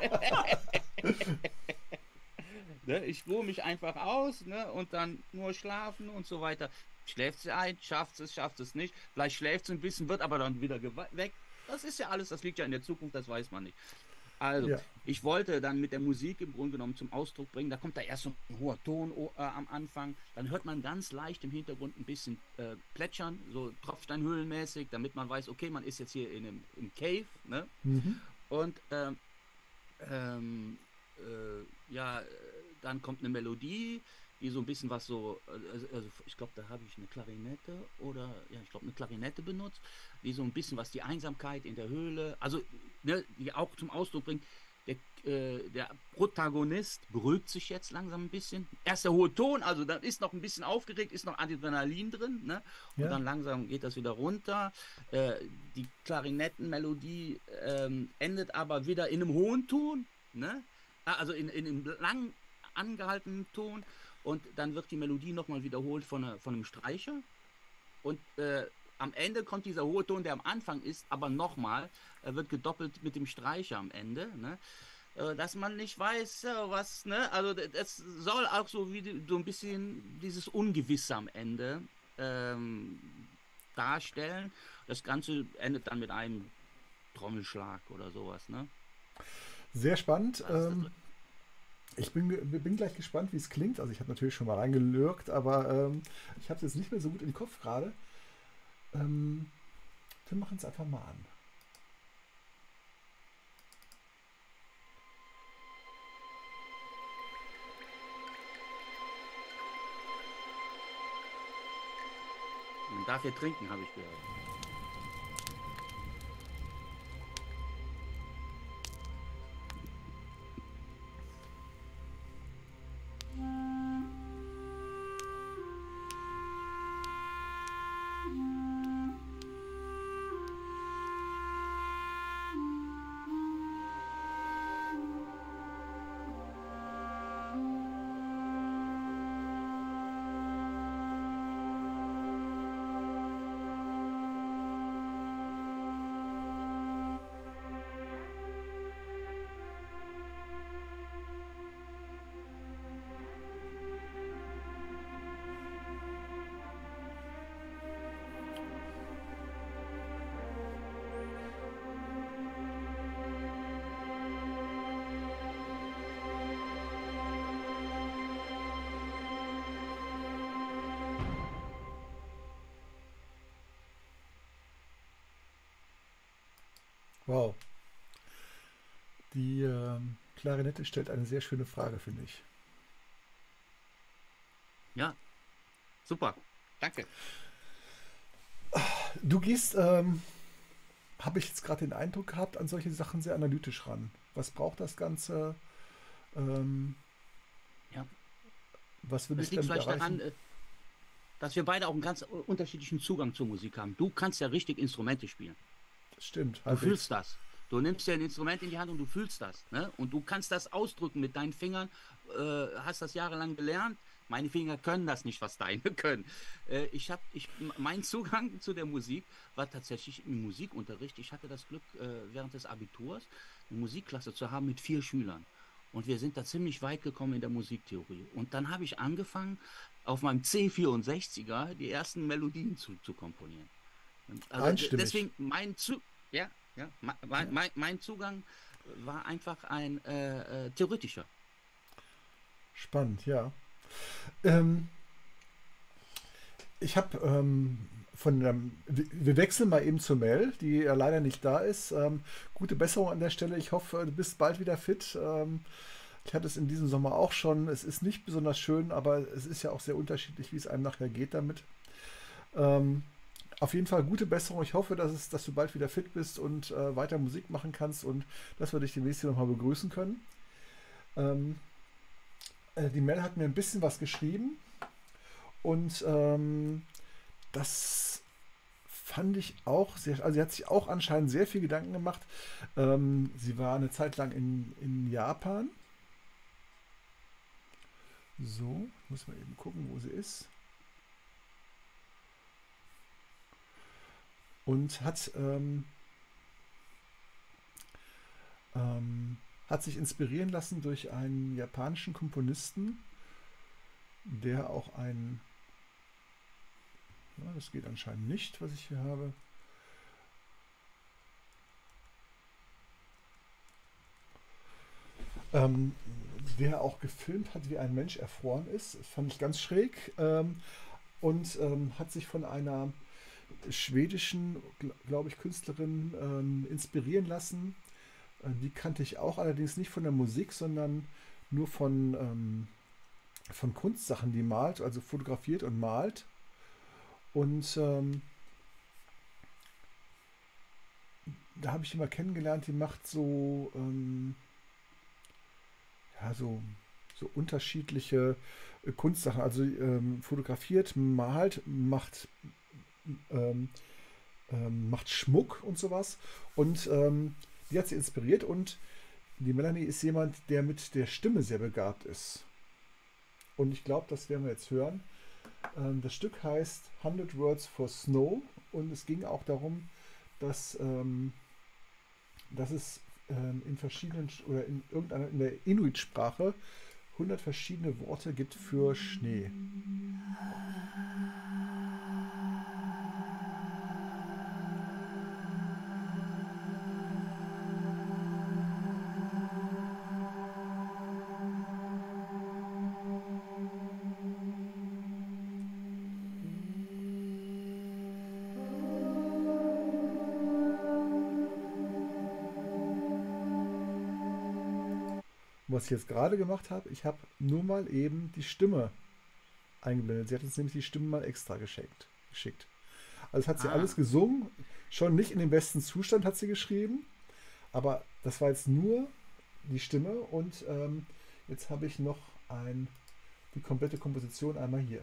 Speaker 4: Ne? Ich ruhe mich einfach aus, ne? Und dann nur schlafen und so weiter. Schläft sie ein, schafft es, schafft es nicht. Vielleicht schläft sie ein bisschen, wird aber dann wieder gewa- weg. Das ist ja alles, das liegt ja in der Zukunft, das weiß man nicht. Also,
Speaker 1: Ja.
Speaker 4: ich wollte dann mit der Musik im Grunde genommen zum Ausdruck bringen, da kommt da erst so ein hoher Ton oh, äh, am Anfang, dann hört man ganz leicht im Hintergrund ein bisschen äh, plätschern, so Tropfsteinhöhlenmäßig, damit man weiß, okay, man ist jetzt hier in einem im Cave, ne?
Speaker 1: Mhm.
Speaker 4: Und ähm, ähm, äh, ja, äh, dann kommt eine Melodie, die so ein bisschen was so, äh, also, also ich glaube, da habe ich eine Klarinette oder, ja, ich glaube, eine Klarinette benutzt, die so ein bisschen was die Einsamkeit in der Höhle, also, ne, die auch zum Ausdruck bringt, der, äh, der Protagonist beruhigt sich jetzt langsam ein bisschen. Erst der hohe Ton, also dann ist noch ein bisschen aufgeregt, ist noch Adrenalin drin, ne? Und
Speaker 1: Ja.
Speaker 4: dann langsam geht das wieder runter. Äh, die Klarinettenmelodie ähm, endet aber wieder in einem hohen Ton, ne? Ah, also in, in einem lang angehaltenen Ton. Und dann wird die Melodie nochmal wiederholt von, einer- von einem Streicher. Und äh, am Ende kommt dieser hohe Ton, der am Anfang ist, aber nochmal, äh, wird gedoppelt mit dem Streicher am Ende, ne? Äh, dass man nicht weiß, äh, was, ne? Also d- das soll auch so wie die- so ein bisschen dieses Ungewisse am Ende ähm, darstellen. Das Ganze endet dann mit einem Trommelschlag oder sowas, ne?
Speaker 1: Sehr spannend.
Speaker 4: Das ist das
Speaker 1: Ähm, ich bin, ge- bin gleich gespannt, wie es klingt. Also ich habe natürlich schon mal reingelurkt, aber ähm, ich habe es jetzt nicht mehr so gut im Kopf gerade. Ähm, wir machen es einfach mal an.
Speaker 4: Man darf ja trinken, habe ich gehört.
Speaker 1: Wow. Die ähm, Klarinette stellt eine sehr schöne Frage, finde ich.
Speaker 4: Ja, super. Danke.
Speaker 1: Du gehst, ähm, habe ich jetzt gerade den Eindruck gehabt, an solche Sachen sehr analytisch ran. Was braucht das Ganze? Ähm,
Speaker 4: Ja.
Speaker 1: was will
Speaker 4: Das
Speaker 1: ich
Speaker 4: liegt
Speaker 1: damit
Speaker 4: vielleicht
Speaker 1: erreichen?
Speaker 4: daran, äh, dass wir beide auch einen ganz unterschiedlichen Zugang zur Musik haben. Du kannst ja richtig Instrumente spielen.
Speaker 1: Das stimmt.
Speaker 4: Du
Speaker 1: halbwegs.
Speaker 4: fühlst das. Du nimmst ja ein Instrument in die Hand und du fühlst das. Ne? Und du kannst das ausdrücken mit deinen Fingern, äh, hast das jahrelang gelernt. Meine Finger können das nicht, was deine können. Äh, ich hab, ich, mein Zugang zu der Musik war tatsächlich im Musikunterricht. Ich hatte das Glück, äh, während des Abiturs eine Musikklasse zu haben mit vier Schülern. Und wir sind da ziemlich weit gekommen in der Musiktheorie. Und dann habe ich angefangen, auf meinem C vierundsechziger die ersten Melodien zu, zu komponieren. Und also
Speaker 1: Einstimmig.
Speaker 4: deswegen mein Zu ja, ja, mein, mein, mein Zugang war einfach ein äh, äh, theoretischer.
Speaker 1: Spannend, ja. Ähm, ich habe ähm, von ähm, wir wir wechseln mal eben zur Mel, die ja leider nicht da ist. Ähm, gute Besserung an der Stelle. Ich hoffe, du bist bald wieder fit. Ähm, ich hatte es in diesem Sommer auch schon. Es ist nicht besonders schön, aber es ist ja auch sehr unterschiedlich, wie es einem nachher geht damit. Ähm, auf jeden Fall gute Besserung. Ich hoffe, dass, es, dass du bald wieder fit bist und äh, weiter Musik machen kannst und dass wir dich demnächst hier nochmal begrüßen können. Ähm, äh, die Mel hat mir ein bisschen was geschrieben und ähm, das fand ich auch sehr, also sie hat sich auch anscheinend sehr viel Gedanken gemacht. Ähm, sie war eine Zeit lang in, in Japan. So, ich muss mal eben gucken, wo sie ist. Und hat, ähm, ähm, hat sich inspirieren lassen durch einen japanischen Komponisten, der auch ein, ja, das geht anscheinend nicht, was ich hier habe. Ähm, der auch gefilmt hat, wie ein Mensch erfroren ist. Das fand ich ganz schräg. Ähm, und ähm, hat sich von einer schwedischen, glaube ich, Künstlerin ähm, inspirieren lassen. Äh, die kannte ich auch, allerdings nicht von der Musik, sondern nur von, ähm, von Kunstsachen, die malt, also fotografiert und malt. Und ähm, da habe ich immer kennengelernt, die macht so, ähm, ja, so, so unterschiedliche äh, Kunstsachen. Also ähm, fotografiert, malt, macht ähm, ähm, macht Schmuck und sowas. Und ähm, die hat sie inspiriert und die Melanie ist jemand, der mit der Stimme sehr begabt ist. Und ich glaube, das werden wir jetzt hören. Ähm, das Stück heißt hundred Words for Snow und es ging auch darum, dass, ähm, dass es ähm, in verschiedenen oder in irgendeiner in der Inuit-Sprache hundert verschiedene Worte gibt für Schnee. Was ich jetzt gerade gemacht habe, ich habe nur mal eben die Stimme eingeblendet. Sie hat uns nämlich die Stimme mal extra geschenkt, geschickt. Also hat sie
Speaker 4: Ah.
Speaker 1: alles gesungen, schon nicht in dem besten Zustand hat sie geschrieben, aber das war jetzt nur die Stimme und ähm, jetzt habe ich noch ein, die komplette Komposition einmal hier.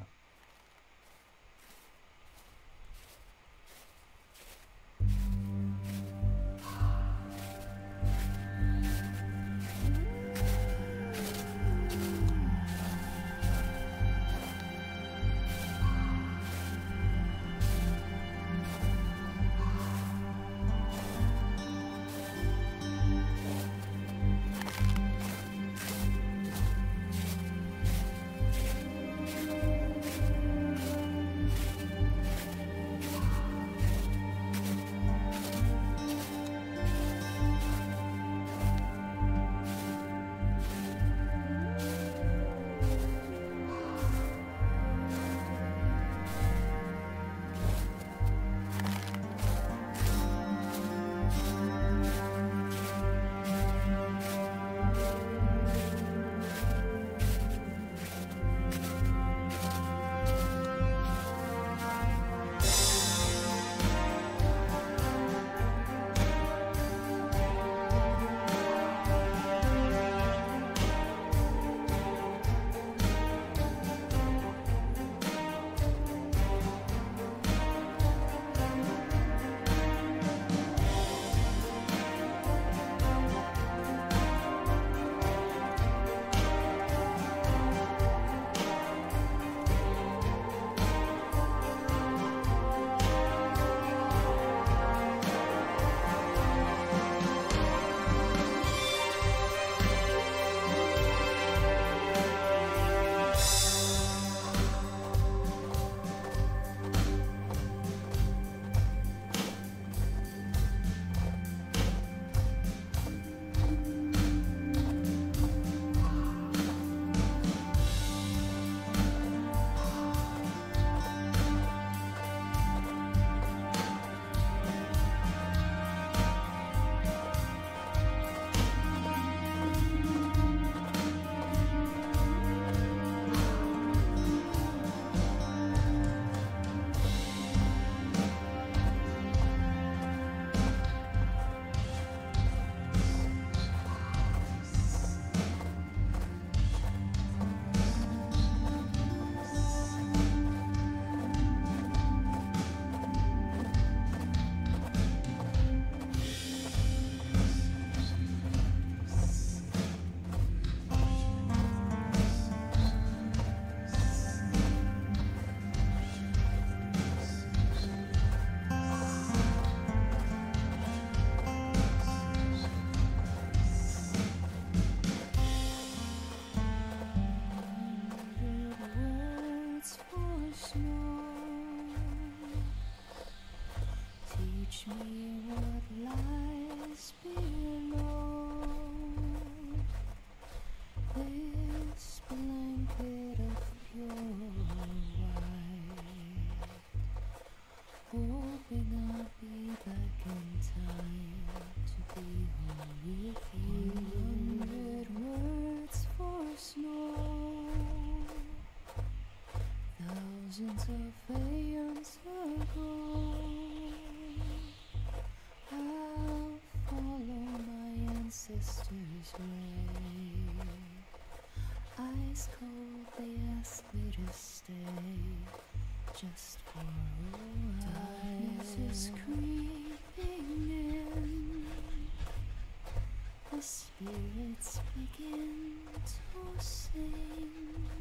Speaker 5: sister's grave. Ice cold, they ask me to stay just for a while. Darkness is creeping in. The spirits begin to sing.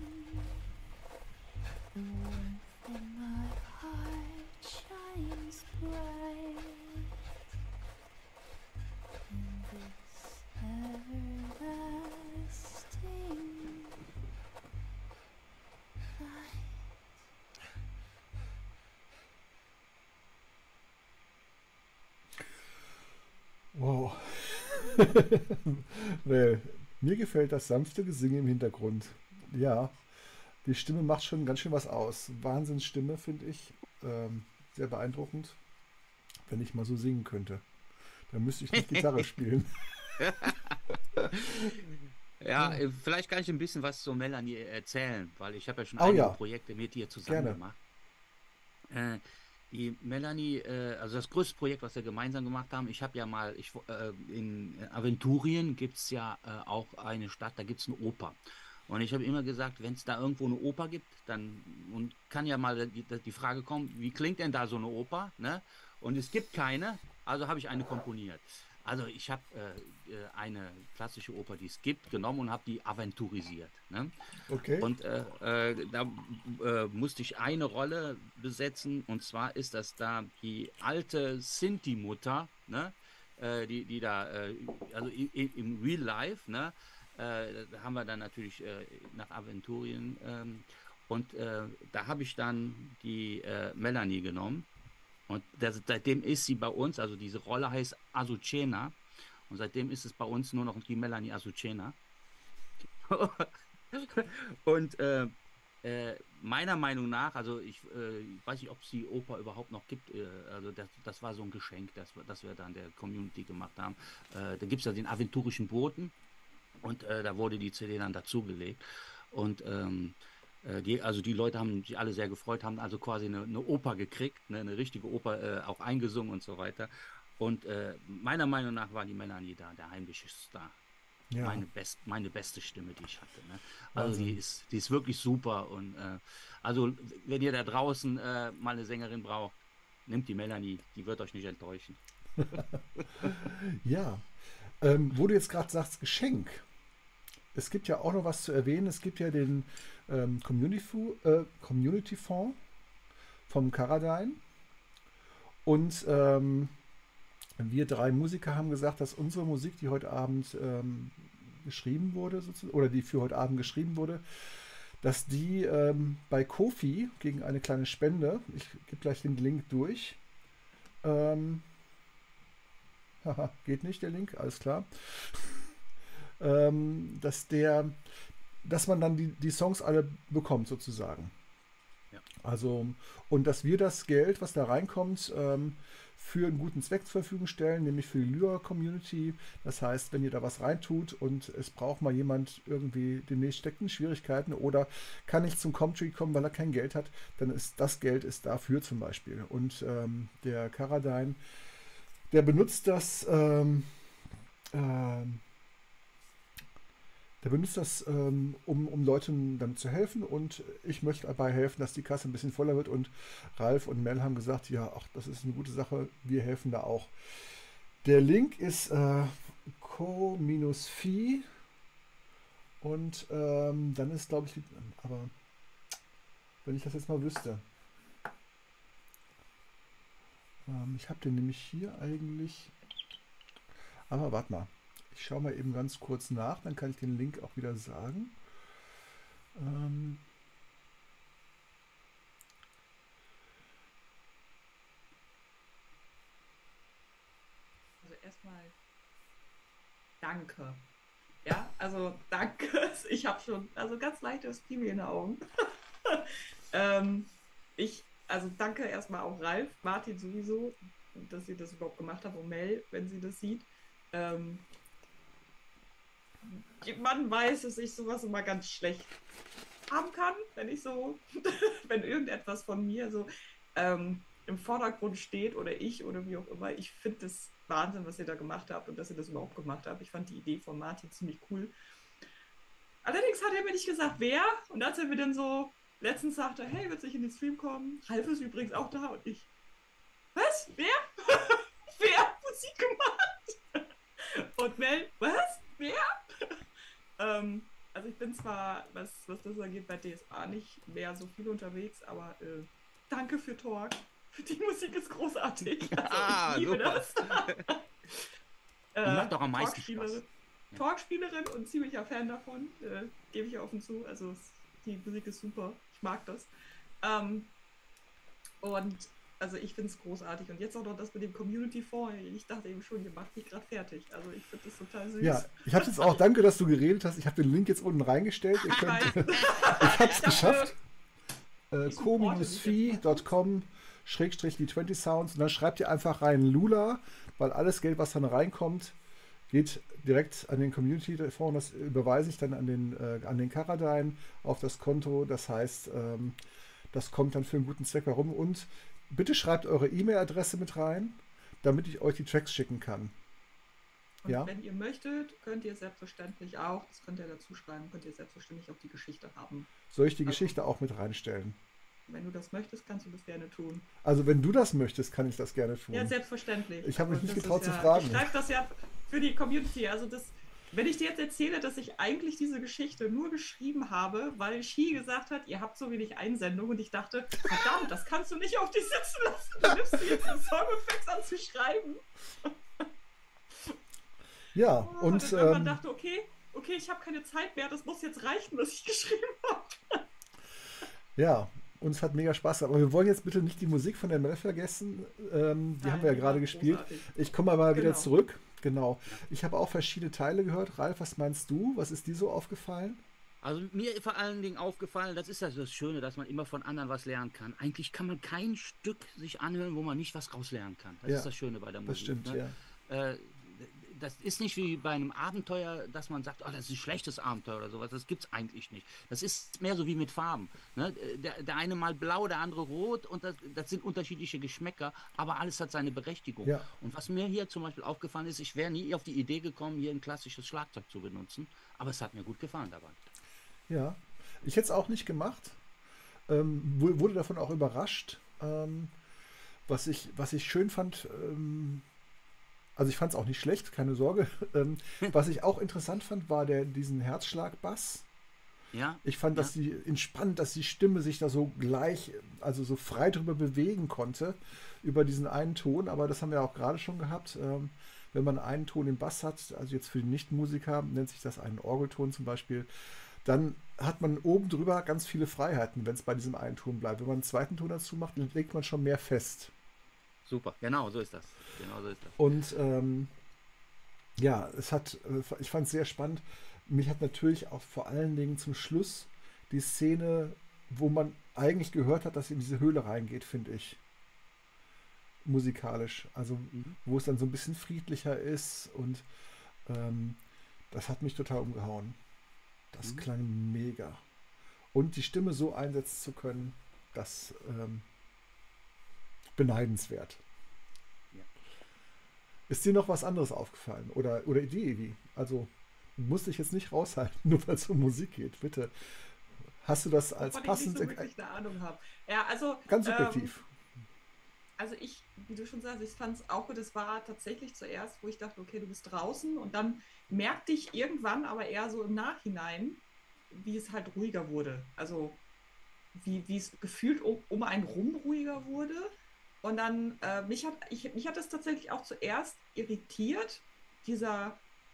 Speaker 5: The warmth in my heart shines bright in this everlasting light.
Speaker 1: Wow. Well, mir gefällt das sanfte Gesinge im Hintergrund. Ja, die Stimme macht schon ganz schön was aus. Wahnsinnsstimme, finde ich. Ähm, sehr beeindruckend. Wenn ich mal so singen könnte. Dann müsste ich nicht Gitarre spielen.
Speaker 4: Ja, äh, vielleicht kann ich ein bisschen was zu Melanie erzählen, weil ich habe ja schon
Speaker 1: Oh
Speaker 4: einige
Speaker 1: ja,
Speaker 4: Projekte mit ihr zusammen
Speaker 1: gerne.
Speaker 4: gemacht. Äh, die Melanie, äh, also das größte Projekt, was wir gemeinsam gemacht haben, ich habe ja mal, ich, wo- äh, in Aventurien gibt es ja äh, auch eine Stadt, da gibt es eine Oper. Und ich habe immer gesagt, wenn es da irgendwo eine Oper gibt, dann und kann ja mal die, die Frage kommen, wie klingt denn da so eine Oper? Ne? Und es gibt keine, also habe ich eine komponiert. Also ich habe äh, äh, eine klassische Oper, die es gibt, genommen und habe die aventurisiert. Ne?
Speaker 1: Okay.
Speaker 4: Und äh, äh, da äh, musste ich eine Rolle besetzen, und zwar ist das da die alte Sinti-Mutter, ne? Äh, die, die da, äh, also i, i, im Real Life, ne? Äh, da haben wir dann natürlich äh, nach Aventurien ähm, und äh, da habe ich dann die äh, Melanie genommen und das, seitdem ist sie bei uns, also diese Rolle heißt Azucena und seitdem ist es bei uns nur noch die Melanie Azucena. Und äh, äh, meiner Meinung nach, also ich äh, weiß nicht, ob es die Oper überhaupt noch gibt, äh, also das, das war so ein Geschenk, das, wir- das wir dann der Community gemacht haben. Äh, da gibt es ja den aventurischen Boten und äh, da wurde die C D dann dazugelegt. Und ähm, äh, die, also die Leute haben sich alle sehr gefreut, haben also quasi eine, eine Oper gekriegt, ne, eine richtige Oper äh, auch eingesungen und so weiter. Und äh, meiner Meinung nach war die Melanie da der heimliche Star.
Speaker 1: Ja,
Speaker 4: Meine, best, meine beste Stimme, die ich hatte. Ne? Also die
Speaker 1: Wahnsinn.
Speaker 4: ist, die ist wirklich super. Und äh, also wenn ihr da draußen äh, mal eine Sängerin braucht, nimmt die Melanie, die wird euch nicht enttäuschen.
Speaker 1: Ja. Ähm, wo du jetzt gerade sagst, Geschenk. Es gibt ja auch noch was zu erwähnen. Es gibt ja den ähm, Community, Fu- äh, Community Fonds vom Karadine. Und ähm, wir drei Musiker haben gesagt, dass unsere Musik, die heute Abend ähm, geschrieben wurde, sozusagen, oder die für heute Abend geschrieben wurde, dass die ähm, bei Kofi gegen eine kleine Spende, ich gebe gleich den Link durch, ähm, haha, geht nicht der Link, alles klar, ähm, dass der, dass man dann die, die Songs alle bekommt sozusagen.
Speaker 4: Ja.
Speaker 1: Also, und dass wir das Geld, was da reinkommt, ähm, für einen guten Zweck zur Verfügung stellen, nämlich für die Lyra-Community. Das heißt, wenn ihr da was reintut und es braucht mal jemand irgendwie, demnächst steckt in Schwierigkeiten oder kann nicht zum Comtree kommen, weil er kein Geld hat, dann ist das Geld ist dafür zum Beispiel. Und ähm, der Karadine, der benutzt das, ähm, ähm, der benutzt das, ähm, um, um Leuten damit zu helfen und ich möchte dabei helfen, dass die Kasse ein bisschen voller wird und Ralf und Mel haben gesagt, ja, ach, das ist eine gute Sache, wir helfen da auch. Der Link ist äh, co-fi und ähm, dann ist, glaube ich, die- aber wenn ich das jetzt mal wüsste, ähm, ich habe den nämlich hier eigentlich, aber warte mal, ich schaue mal eben ganz kurz nach, dann kann ich den Link auch wieder sagen. Ähm,
Speaker 3: Also erstmal danke. Ja, also danke. Ich habe schon also ganz leichtes Pipi in den Augen. ähm, ich, also danke erstmal auch Ralf, Martin sowieso, dass sie das überhaupt gemacht haben und Mel, wenn sie das sieht. Ähm, man weiß, dass ich sowas immer ganz schlecht haben kann, wenn ich so, wenn irgendetwas von mir so. Ähm, im Vordergrund steht oder ich oder wie auch immer. Ich finde das Wahnsinn, was ihr da gemacht habt und dass ihr das überhaupt gemacht habt. Ich fand die Idee von Martin ziemlich cool. Allerdings hat er mir nicht gesagt, wer. Und als er mir dann so letztens sagte, hey, willst du nicht in den Stream kommen? Ralf ist übrigens auch da und ich, was? Wer? Wer hat Musik gemacht? Und Mel, was? Wer? ähm, also ich bin zwar, was, was das angeht, bei D S A nicht mehr so viel unterwegs, aber äh, danke für Talk. Die Musik ist großartig. Also
Speaker 4: Ah,
Speaker 3: ich liebe
Speaker 4: super.
Speaker 3: das.
Speaker 4: Die
Speaker 3: äh,
Speaker 4: macht doch am meisten
Speaker 3: Talkspielerin,
Speaker 4: Spaß.
Speaker 3: Talkspielerin und ziemlicher Fan davon, äh, gebe ich offen zu. Also es, die Musik ist super. Ich mag das. Ähm, und also ich finde es großartig. Und jetzt auch noch das mit dem Community-Fonds. Ich dachte eben schon, ihr macht mich gerade fertig. Also ich finde das total süß.
Speaker 1: Ja, ich habe jetzt auch, danke, dass du geredet hast. Ich habe den Link jetzt unten reingestellt. Ihr könnt, ich habe es geschafft. Äh,
Speaker 3: Ich supporte
Speaker 1: co
Speaker 3: dich
Speaker 1: fi punkt com Schrägstrich die zwanzig Sounds und dann schreibt ihr einfach rein Lula, weil alles Geld, was dann reinkommt, geht direkt an den Community-Fonds. Das überweise ich dann an den, äh, an den Karadine auf das Konto. Das heißt, ähm, das kommt dann für einen guten Zweck herum. Und bitte schreibt eure E-Mail-Adresse mit rein, damit ich euch die Tracks schicken kann.
Speaker 3: Und
Speaker 1: Ja.
Speaker 3: wenn ihr möchtet, könnt ihr selbstverständlich auch, das könnt ihr dazu schreiben, könnt ihr selbstverständlich auch die Geschichte haben.
Speaker 1: Soll ich die
Speaker 3: Also-
Speaker 1: Geschichte auch mit reinstellen?
Speaker 3: Wenn du das möchtest, kannst du das gerne tun.
Speaker 1: Also wenn du das möchtest, kann ich das gerne tun.
Speaker 3: Ja, selbstverständlich.
Speaker 1: Ich habe mich
Speaker 3: Also
Speaker 1: nicht
Speaker 3: das
Speaker 1: getraut
Speaker 3: ist
Speaker 1: zu
Speaker 3: ja,
Speaker 1: fragen.
Speaker 3: Ich schreibe das ja für die Community. Also das, wenn ich dir jetzt erzähle, dass ich eigentlich diese Geschichte nur geschrieben habe, weil Shi gesagt hat, ihr habt so wenig Einsendung und ich dachte, verdammt, das kannst du nicht auf dich sitzen lassen. Du nimmst dir jetzt einen Song und fängst an zu schreiben.
Speaker 1: Ja,
Speaker 3: Oh,
Speaker 1: und
Speaker 3: und dann irgendwann
Speaker 1: ähm,
Speaker 3: dachte, okay, okay, ich habe keine Zeit mehr, das muss jetzt reichen, was ich geschrieben habe.
Speaker 1: ja, uns hat mega Spaß gemacht. Aber wir wollen jetzt bitte nicht die Musik von der Mel vergessen. Ähm, die
Speaker 3: Nein,
Speaker 1: haben wir ja
Speaker 3: die
Speaker 1: gerade
Speaker 3: war
Speaker 1: gespielt.
Speaker 3: großartig.
Speaker 1: Ich komme mal wieder
Speaker 3: Genau.
Speaker 1: zurück. Genau. Ich habe auch verschiedene Teile gehört. Ralf, was meinst du? Was ist dir so aufgefallen?
Speaker 4: Also mir vor allen Dingen aufgefallen, das ist ja das Schöne, dass man immer von anderen was lernen kann. Eigentlich kann man kein Stück sich anhören, wo man nicht was rauslernen kann. Das
Speaker 1: Ja,
Speaker 4: ist das Schöne bei der Musik.
Speaker 1: Das stimmt,
Speaker 4: ne?
Speaker 1: ja.
Speaker 4: Äh, das ist nicht wie bei einem Abenteuer, dass man sagt, oh, das ist ein schlechtes Abenteuer oder sowas. Das gibt es eigentlich nicht. Das ist mehr so wie mit Farben. Ne? Der, der eine mal blau, der andere rot und das, das sind unterschiedliche Geschmäcker, aber alles hat seine Berechtigung.
Speaker 1: Ja.
Speaker 4: Und was mir hier zum Beispiel aufgefallen ist, ich wäre nie auf die Idee gekommen, hier ein klassisches Schlagzeug zu benutzen, aber es hat mir gut gefallen dabei.
Speaker 1: Ja. Ich hätte es auch nicht gemacht. Ähm, wu- wurde davon auch überrascht. Ähm, was, ich, was ich schön fand, ähm, also ich fand es auch nicht schlecht, keine Sorge. Ähm, was ich auch interessant fand, war der, diesen Herzschlag-Bass.
Speaker 4: Ja?
Speaker 1: Ich fand,
Speaker 4: Ja.
Speaker 1: dass die entspannt, dass die Stimme sich da so gleich, also so frei drüber bewegen konnte über diesen einen Ton. Aber das haben wir auch gerade schon gehabt. Ähm, wenn man einen Ton im Bass hat, also jetzt für die Nichtmusiker nennt sich das einen Orgelton zum Beispiel, dann hat man oben drüber ganz viele Freiheiten, wenn es bei diesem einen Ton bleibt. Wenn man einen zweiten Ton dazu macht, dann legt man schon mehr fest.
Speaker 4: Super, genau so ist das. Genau so ist das.
Speaker 1: Und ähm, ja, es hat, äh, ich fand es sehr spannend. Mich hat natürlich auch vor allen Dingen zum Schluss die Szene, wo man eigentlich gehört hat, dass sie in diese Höhle reingeht, finde ich. Musikalisch. Also,
Speaker 4: Mhm.
Speaker 1: wo es dann so ein bisschen friedlicher ist und ähm, das hat mich total umgehauen. Das
Speaker 4: Mhm.
Speaker 1: klang mega. Und die Stimme so einsetzen zu können, das ähm, beneidenswert.
Speaker 4: Ja.
Speaker 1: Ist dir noch was anderes aufgefallen? Oder, oder die Evi? Also musste ich jetzt nicht raushalten, nur weil es um Musik geht, bitte. Hast du das als
Speaker 3: Wovon
Speaker 1: passend,
Speaker 3: ich nicht so wirklich eine Ahnung habe. Ja, also
Speaker 1: ganz
Speaker 3: ähm,
Speaker 1: subjektiv?
Speaker 3: Also ich, wie du schon sagst, ich fand es auch gut. Es war tatsächlich zuerst, wo ich dachte, okay, du bist draußen und dann merkte ich irgendwann, aber eher so im Nachhinein, wie es halt ruhiger wurde. Also wie, wie es gefühlt um, um einen rum ruhiger wurde. Und dann, äh, mich hat, ich, mich hat das tatsächlich auch zuerst irritiert, dieser,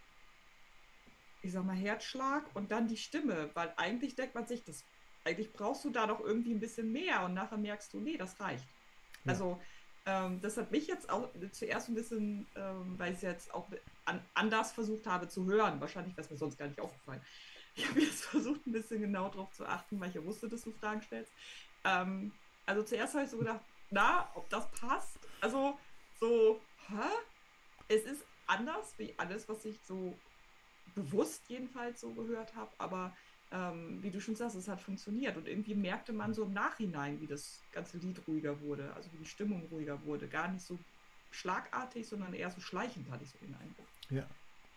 Speaker 3: ich sag mal, Herzschlag und dann die Stimme, weil eigentlich denkt man sich, das, eigentlich brauchst du da doch irgendwie ein bisschen mehr und nachher merkst du, nee, das reicht.
Speaker 1: Ja.
Speaker 3: Also ähm, das hat mich jetzt auch zuerst ein bisschen, ähm, weil ich es jetzt auch an, anders versucht habe zu hören, wahrscheinlich wäre es mir sonst gar nicht aufgefallen. Ich habe jetzt versucht, ein bisschen genau darauf zu achten, weil ich ja wusste, dass du Fragen stellst. Ähm, also zuerst habe ich so gedacht, na, ob das passt? Also so, hä? Es ist anders wie alles, was ich so bewusst jedenfalls so gehört habe, aber ähm, wie du schon sagst, es hat funktioniert. Und irgendwie merkte man so im Nachhinein, wie das ganze Lied ruhiger wurde, also wie die Stimmung ruhiger wurde. Gar nicht so schlagartig, sondern eher so schleichend, hatte ich so den Eindruck.
Speaker 1: Ja.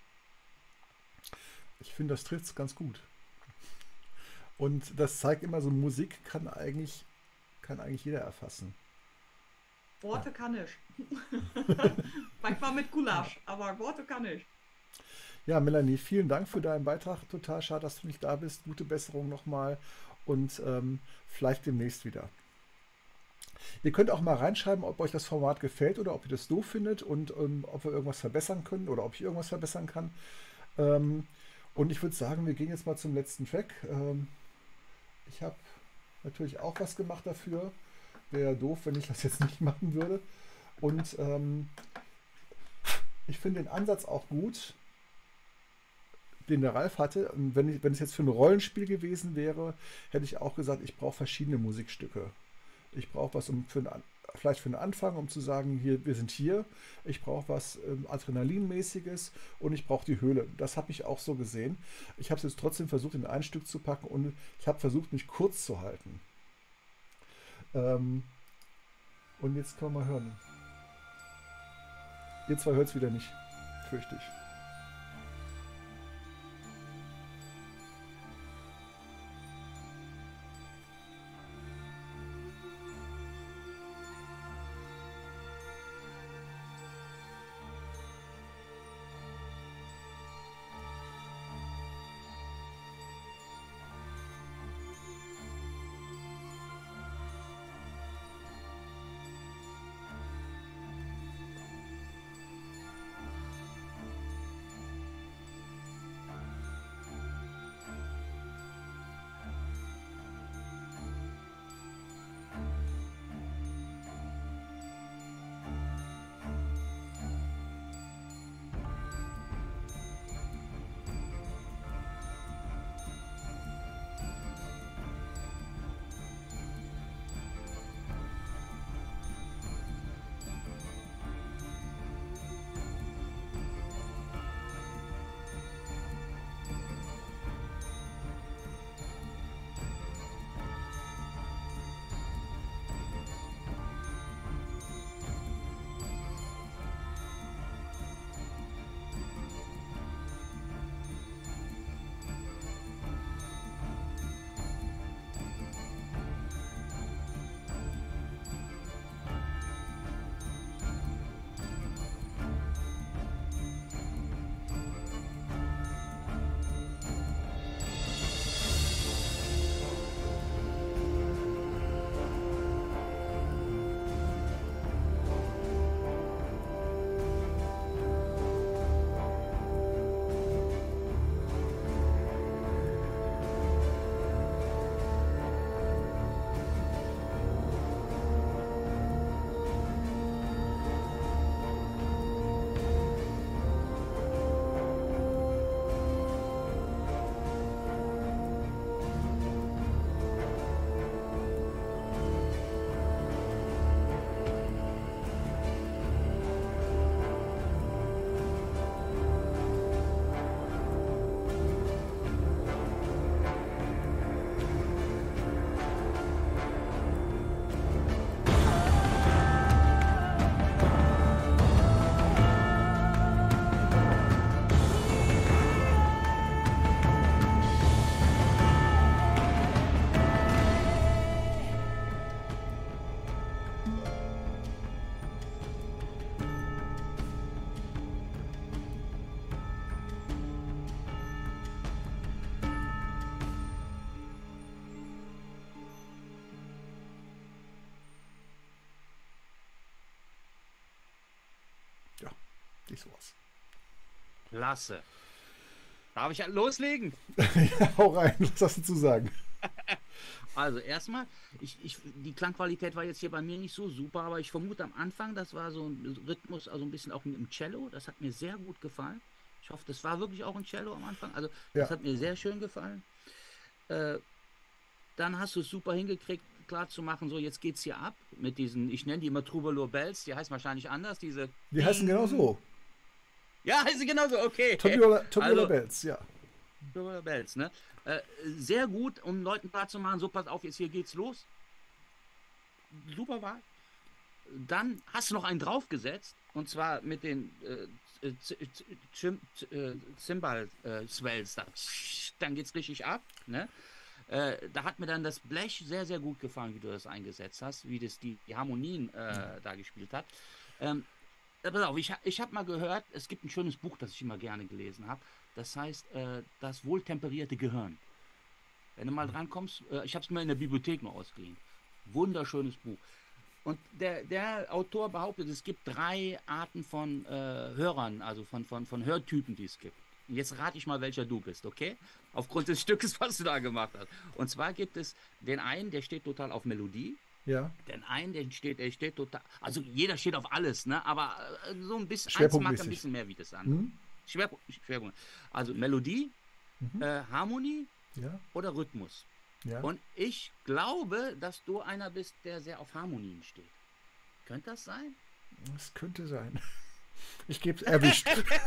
Speaker 1: Ich finde, das trifft es ganz gut. Und das zeigt immer so, Musik kann eigentlich, kann eigentlich jeder erfassen.
Speaker 3: Worte kann ich. Manchmal mit Gulasch, aber Worte kann ich.
Speaker 1: Ja, Melanie, vielen Dank für deinen Beitrag. Total schade, dass du nicht da bist. Gute Besserung nochmal und ähm, vielleicht demnächst wieder. Ihr könnt auch mal reinschreiben, ob euch das Format gefällt oder ob ihr das doof findet und ähm, ob wir irgendwas verbessern können oder ob ich irgendwas verbessern kann. Ähm, und ich würde sagen, wir gehen jetzt mal zum letzten Track. Ähm, ich habe natürlich auch was gemacht dafür. Wäre doof, wenn ich das jetzt nicht machen würde. Und ähm, ich finde den Ansatz auch gut, den der Ralf hatte. Und wenn, ich, wenn es jetzt für ein Rollenspiel gewesen wäre, hätte ich auch gesagt, ich brauche verschiedene Musikstücke. Ich brauche was um für einen, vielleicht für den Anfang, um zu sagen, hier, wir sind hier. Ich brauche was ähm, Adrenalinmäßiges und ich brauche die Höhle. Das habe ich auch so gesehen. Ich habe es jetzt trotzdem versucht, in ein Stück zu packen und ich habe versucht, mich kurz zu halten. Ähm, und jetzt können wir mal hören. Ihr zwei hört es wieder nicht, fürchte ich. Nicht sowas.
Speaker 4: Klasse. Darf ich loslegen?
Speaker 1: Ja, hau rein, was hast du zu sagen?
Speaker 4: Also erstmal, ich, ich, die Klangqualität war jetzt hier bei mir nicht so super, aber ich vermute am Anfang, das war so ein Rhythmus, also ein bisschen auch im Cello. Das hat mir sehr gut gefallen. Ich hoffe, das war wirklich auch ein Cello am Anfang. Also das
Speaker 1: Ja.
Speaker 4: hat mir sehr schön gefallen. Äh, dann hast du es super hingekriegt, klar zu machen, so jetzt geht's hier ab mit diesen, ich nenne die immer Troubadour Bells, die heißen wahrscheinlich anders, diese...
Speaker 1: Die heißen genau so.
Speaker 4: Ja, heißen genau so, okay.
Speaker 1: Tobiola, Tobiola
Speaker 4: Also-
Speaker 1: Bells, ja.
Speaker 4: Tubular Bells, ne? Äh, sehr gut, um Leuten klarzumachen, so pass auf, jetzt hier geht's los. Super Wahl. Dann hast du noch einen draufgesetzt, und zwar mit den äh, Cymbal-Swells. Dann geht's richtig ab, ne? Äh, da hat mir dann das Blech sehr, sehr gut gefallen, wie du das eingesetzt hast, wie das die, die Harmonien äh, da gespielt hat. Ähm, pass auf, ich, ich habe mal gehört, es gibt ein schönes Buch, das ich immer gerne gelesen habe. Das heißt, äh, das wohltemperierte Gehirn. Wenn du mal dran kommst, äh, ich habe es mir in der Bibliothek noch ausgeliehen. Wunderschönes Buch. Und der, der Autor behauptet, es gibt drei Arten von äh, Hörern, also von, von, von Hörtypen, die es gibt. Und jetzt rate ich mal, welcher du bist, okay? Aufgrund des Stückes, was du da gemacht hast. Und zwar gibt es den einen, der steht total auf Melodie.
Speaker 1: Ja.
Speaker 4: Den einen, der steht, der steht total, also jeder steht auf alles, ne? Aber äh, so ein bisschen, eins mag
Speaker 1: Schwerpunktmäßig.
Speaker 4: ein bisschen mehr wie das andere.
Speaker 1: Hm?
Speaker 4: Schwerpunkt, Schwerpunkt. Also Melodie,
Speaker 1: Mhm.
Speaker 4: äh, Harmonie
Speaker 1: Ja.
Speaker 4: oder Rhythmus.
Speaker 1: Ja.
Speaker 4: Und ich glaube, dass du einer bist, der sehr auf Harmonien steht. Könnte das sein?
Speaker 1: Das könnte sein. Ich gebe es erwischt.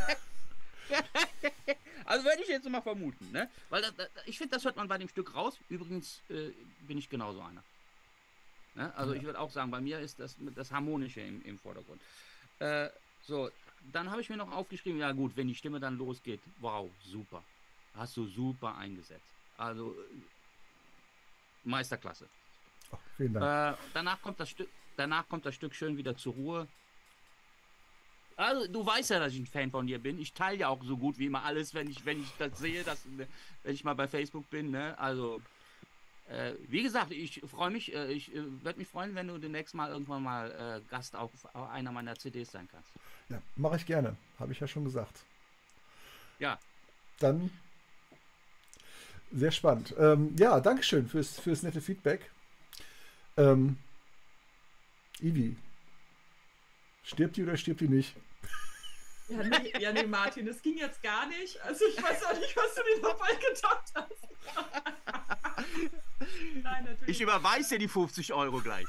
Speaker 4: Also würde ich jetzt mal vermuten, ne? Weil das, das, ich finde, das hört man bei dem Stück raus. Übrigens äh, bin ich genauso einer. Ne? Also
Speaker 1: Ja.
Speaker 4: ich würde auch sagen, bei mir ist das, das Harmonische im, im Vordergrund. Äh, so, dann habe ich mir noch aufgeschrieben, ja gut, wenn die Stimme dann losgeht, wow, super. Hast du super eingesetzt. Also äh, Meisterklasse.
Speaker 1: Oh, vielen Dank.
Speaker 4: Äh, danach kommt das Stück, danach kommt das Stück schön wieder zur Ruhe. Also, du weißt ja, dass ich ein Fan von dir bin. Ich teile ja auch so gut wie immer alles, wenn ich, wenn ich das sehe, dass, wenn ich mal bei Facebook bin. Ne? Also, äh, wie gesagt, ich freue mich, äh, ich äh, würde mich freuen, wenn du demnächst mal irgendwann mal äh, Gast auf, auf einer meiner C Ds sein kannst.
Speaker 1: Ja, mache ich gerne. Habe ich ja schon gesagt.
Speaker 4: Ja,
Speaker 1: Dann sehr spannend. Ähm, ja, Dankeschön fürs, fürs nette Feedback. Ähm, Ivi, stirbt die oder stirbt die nicht?
Speaker 3: Ja nee, ja, nee, Martin, das ging jetzt gar nicht. Also ich weiß auch nicht, was du dir dabei gedacht hast. Nein, natürlich.
Speaker 4: ich überweise dir die fünfzig Euro gleich.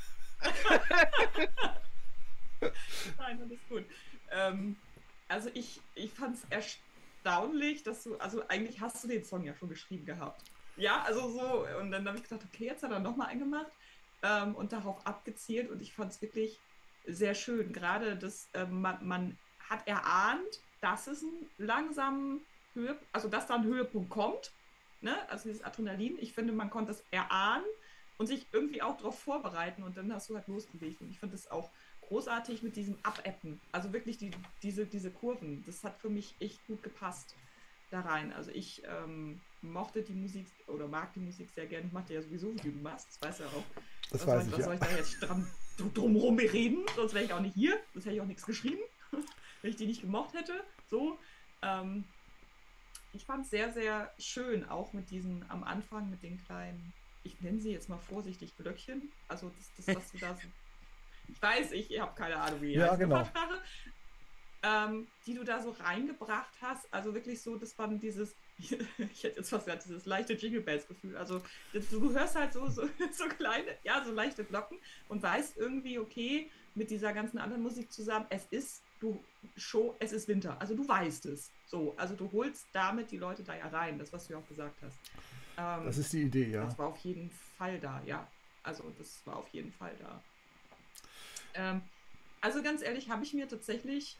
Speaker 3: Nein, alles gut. Ähm, also ich, ich fand es erstaunlich, dass du, also eigentlich hast du den Song ja schon geschrieben gehabt. Ja, also so, und dann habe ich gedacht, okay, jetzt hat er nochmal einen gemacht ähm, und darauf abgezielt und ich fand es wirklich sehr schön. Gerade, dass ähm, man, man hat erahnt, dass es einen langsamen Höhepunkt, also dass da ein Höhepunkt kommt, ne? Also dieses Adrenalin, ich finde, man konnte es erahnen und sich irgendwie auch darauf vorbereiten und dann hast du halt losgelegt und ich finde es auch großartig mit diesem Abeppen, also wirklich die, diese, diese Kurven, das hat für mich echt gut gepasst da rein. Also ich ähm, mochte die Musik oder mag die Musik sehr gerne, ich mache ja sowieso, wie du machst, das weißt du ja auch.
Speaker 1: Das
Speaker 3: was
Speaker 1: weiß
Speaker 3: soll,
Speaker 1: ich,
Speaker 3: was
Speaker 1: ja.
Speaker 3: soll ich da jetzt dran, drumherum reden, sonst wäre ich auch nicht hier, sonst hätte ich auch nichts geschrieben, wenn ich die nicht gemocht hätte. So, ähm, ich fand es sehr, sehr schön, auch mit diesen am Anfang mit den kleinen, ich nenne sie jetzt mal vorsichtig Glöckchen, also das, das was du da so, ich weiß, ich habe keine Ahnung, wie die
Speaker 1: Ja,
Speaker 3: heißt,
Speaker 1: genau.
Speaker 3: Fachsprache, ähm, die du da so reingebracht hast, also wirklich so, das war dieses, ich hätte jetzt fast gesagt, dieses leichte Jingle Bells Gefühl, also das, du hörst halt so, so, so kleine, ja, so leichte Glocken und weißt irgendwie, okay, mit dieser ganzen anderen Musik zusammen, es ist, du, Show, es ist Winter, also du weißt es, so, also du holst damit die Leute da ja rein, das, was du ja auch gesagt hast. Ähm,
Speaker 1: Das ist die Idee, ja.
Speaker 3: Das war auf jeden Fall da, ja, also das war auf jeden Fall da. Ähm, also ganz ehrlich, habe ich mir tatsächlich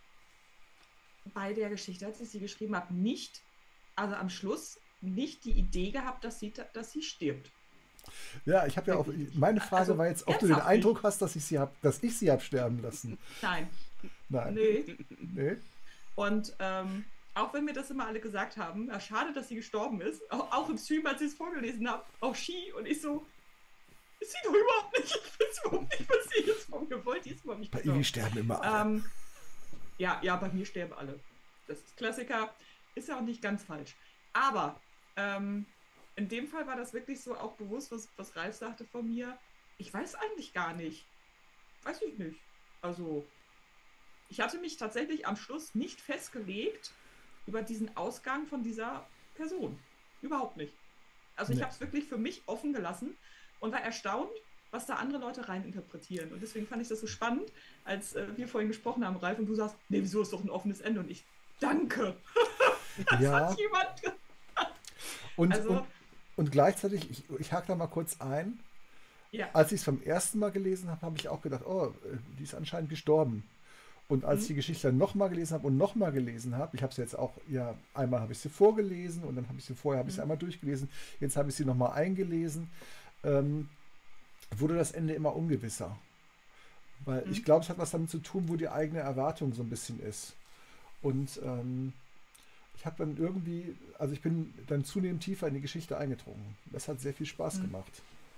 Speaker 3: bei der Geschichte, als ich sie geschrieben habe, nicht, also am Schluss nicht die Idee gehabt, dass sie, dass sie stirbt.
Speaker 1: Ja, ich habe ja auch, meine Frage
Speaker 3: Also,
Speaker 1: war jetzt, ob du den
Speaker 3: ernsthaft
Speaker 1: Eindruck hast, dass ich sie hab, dass ich sie habe sterben lassen.
Speaker 3: Nein,
Speaker 1: Nein.
Speaker 3: nee.
Speaker 1: Nee?
Speaker 3: Und ähm, auch wenn mir das immer alle gesagt haben, ja, schade, dass sie gestorben ist, auch, auch im Stream, als ich es vorgelesen habe, auch Ski und ich so, ist sie doch überhaupt nicht, ich weiß überhaupt nicht, was sie jetzt von mir wollt, die ist überhaupt nicht
Speaker 1: Bei
Speaker 3: gestorben.
Speaker 1: Ivi sterben immer alle.
Speaker 3: Ähm, ja, ja, bei mir sterben alle. Das ist Klassiker, ist ja auch nicht ganz falsch. Aber ähm, in dem Fall war das wirklich so auch bewusst, was, was Ralf sagte von mir. Ich weiß eigentlich gar nicht. Weiß ich nicht. Also, ich hatte mich tatsächlich am Schluss nicht festgelegt über diesen Ausgang von dieser Person. Überhaupt nicht. Also ich
Speaker 1: Nee.
Speaker 3: habe es wirklich für mich offen gelassen und war erstaunt, was da andere Leute reininterpretieren. Und deswegen fand ich das so spannend, als äh, wir vorhin gesprochen haben, Ralf, und du sagst, nee, wieso ist doch ein offenes Ende? Und ich, danke! Das
Speaker 1: Ja.
Speaker 3: hat jemand.
Speaker 1: Und,
Speaker 3: Also-
Speaker 1: und, und gleichzeitig, ich, ich hake da mal kurz ein,
Speaker 3: Ja.
Speaker 1: als ich es beim ersten Mal gelesen habe, habe ich auch gedacht, oh, äh, die ist anscheinend gestorben. Und als ich
Speaker 3: Mhm.
Speaker 1: die Geschichte dann nochmal gelesen habe und nochmal gelesen habe, ich habe sie jetzt auch, ja, einmal habe ich sie vorgelesen und dann habe ich sie vorher, habe ich sie
Speaker 3: Mhm.
Speaker 1: einmal durchgelesen, jetzt habe ich sie nochmal eingelesen, ähm, wurde das Ende immer ungewisser. Weil
Speaker 3: Mhm.
Speaker 1: ich glaube, es hat was damit zu tun, wo die eigene Erwartung so ein bisschen ist. Und ähm, ich habe dann irgendwie, also ich bin dann zunehmend tiefer in die Geschichte eingedrungen. Das hat sehr viel Spaß
Speaker 3: Mhm.
Speaker 1: gemacht.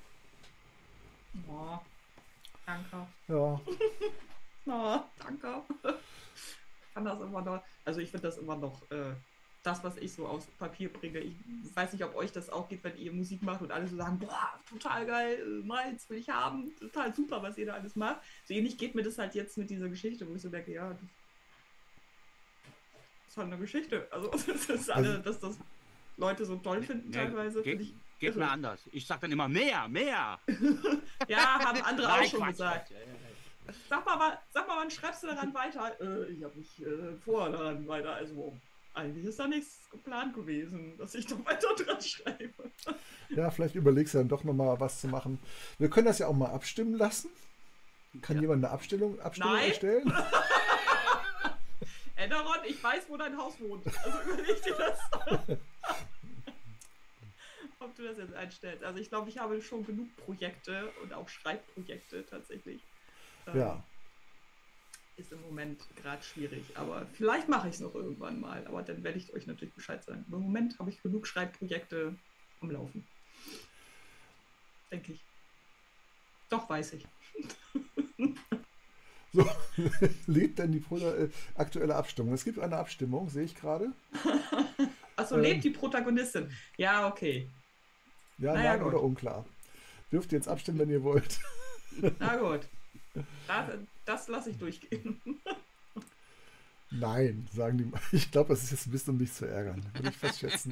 Speaker 3: Oh, danke.
Speaker 1: Ja,
Speaker 3: Oh, danke. Ich fand das immer noch, also ich finde das immer noch äh, das, was ich so aufs Papier bringe. Ich weiß nicht, ob euch das auch geht, wenn ihr Musik macht und alle so sagen, boah, total geil, äh, meins will ich haben, total super, was ihr da alles macht. So ähnlich geht mir das halt jetzt mit dieser Geschichte, wo ich so denke, ja, das ist halt eine Geschichte. Also das ist alle,
Speaker 1: Also-
Speaker 3: dass das Leute so toll finden teilweise,
Speaker 4: Ge
Speaker 3: finde ich.
Speaker 4: geht mir
Speaker 3: irre.
Speaker 4: anders. Ich sag dann immer mehr, mehr.
Speaker 3: Ja, haben andere auch
Speaker 4: Nein,
Speaker 3: schon
Speaker 4: Quatsch,
Speaker 3: gesagt.
Speaker 4: Quatsch. Ja, ja, ja.
Speaker 3: Sag mal, wa- sag mal, wann schreibst du daran weiter? Äh, ich habe nicht äh, vor daran weiter. Also eigentlich ist da nichts geplant gewesen, dass ich noch weiter dran schreibe.
Speaker 1: ja, vielleicht überlegst du dann doch nochmal was zu machen. Wir können das ja auch mal abstimmen lassen. Kann
Speaker 4: Ja.
Speaker 1: jemand eine Abstimmung, Abstimmung
Speaker 3: Nein.
Speaker 1: erstellen?
Speaker 3: Enderon, ich weiß, wo dein Haus wohnt. Also überleg dir das. Ob du das jetzt einstellst. Also ich glaube, ich habe schon genug Projekte und auch Schreibprojekte tatsächlich. Ähm,
Speaker 1: Ja.
Speaker 3: Ist im Moment gerade schwierig, aber vielleicht mache ich es noch irgendwann mal. Aber dann werde ich euch natürlich Bescheid sagen. Im Moment habe ich genug Schreibprojekte am Laufen. Denke ich. Doch, weiß ich.
Speaker 1: So, lebt denn die Pro- äh, aktuelle Abstimmung? Es gibt eine Abstimmung, sehe ich gerade.
Speaker 3: Achso,
Speaker 1: Ähm.
Speaker 3: lebt die Protagonistin. Ja, okay.
Speaker 1: Ja,
Speaker 3: Na ja,
Speaker 1: nein
Speaker 3: gut.
Speaker 1: oder unklar. Dürft ihr jetzt abstimmen, wenn ihr wollt.
Speaker 3: Na gut. Das, das lasse ich durchgehen.
Speaker 1: Nein, sagen die. Ich glaube, das ist jetzt ein bisschen, um mich zu ärgern. Würde ich fast schätzen.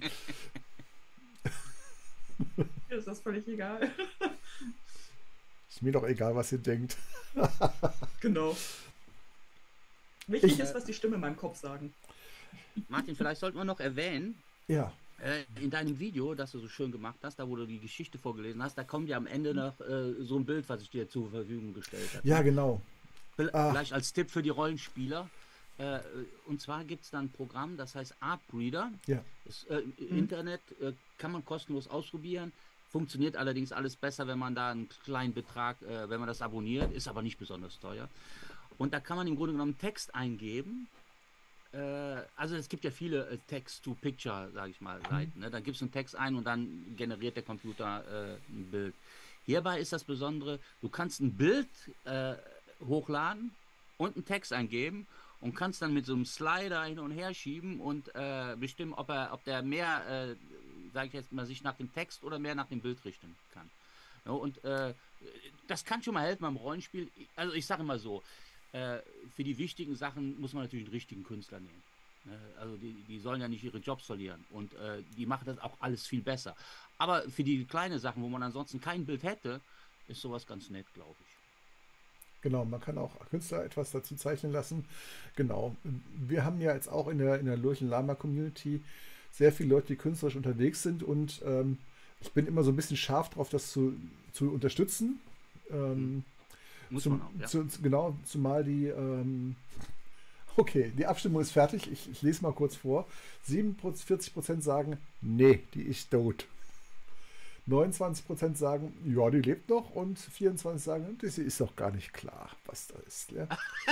Speaker 3: Mir ist das völlig egal.
Speaker 1: Ist mir doch egal, was ihr denkt.
Speaker 3: Genau. Wichtig
Speaker 1: Ich-
Speaker 3: ist, was die Stimme in meinem Kopf sagen.
Speaker 4: Martin, vielleicht sollten wir noch erwähnen,
Speaker 1: Ja,
Speaker 4: äh, in deinem Video, das du so schön gemacht hast, da wo du die Geschichte vorgelesen hast, da kommt ja am Ende noch äh, so ein Bild, was ich dir zur Verfügung gestellt habe.
Speaker 1: ja, genau.
Speaker 4: Vil-
Speaker 1: Ah.
Speaker 4: Vielleicht als Tipp für die Rollenspieler. Äh, und zwar gibt es dann ein Programm, das heißt Artbreeder.
Speaker 1: Ja.
Speaker 4: Das, äh, im Internet äh, kann man kostenlos ausprobieren. Funktioniert allerdings alles besser, wenn man da einen kleinen Betrag, äh, wenn man das abonniert, ist aber nicht besonders teuer. Und da kann man im Grunde genommen Text eingeben. Äh, also es gibt ja viele äh, Text-to-Picture, sage ich mal, Seiten. Ne? Da gibst du einen Text ein und dann generiert der Computer äh, ein Bild. Hierbei ist das Besondere, du kannst ein Bild äh, hochladen und einen Text eingeben und kannst dann mit so einem Slider hin und her schieben und äh, bestimmen, ob er, ob der mehr, äh, sage ich jetzt mal, sich nach dem Text oder mehr nach dem Bild richten kann. Ja, und äh, das kann schon mal helfen beim Rollenspiel. Also ich sage immer so, äh, für die wichtigen Sachen muss man natürlich einen richtigen Künstler nehmen. Ne? Also die, die sollen ja nicht ihre Jobs verlieren und äh, die machen das auch alles viel besser. Aber für die kleinen Sachen, wo man ansonsten kein Bild hätte, ist sowas ganz nett, glaube ich.
Speaker 1: Genau, man kann auch Künstler etwas dazu zeichnen lassen. Genau. Wir haben ja jetzt auch in der, in der Lurchen Lama Community sehr viele Leute, die künstlerisch unterwegs sind und ähm, ich bin immer so ein bisschen scharf drauf, das zu, zu unterstützen. Ähm,
Speaker 4: Muss
Speaker 1: zum,
Speaker 4: man auch, ja.
Speaker 1: zu, zu- genau, zumal die. Ähm, okay, die Abstimmung ist fertig. Ich, ich lese mal kurz vor. siebenundvierzig Prozent sagen, nee, die ist tot. neunundzwanzig Prozent sagen, ja, die lebt noch. Und vierundzwanzig sagen, das ist doch gar nicht klar, was da ist. Ja,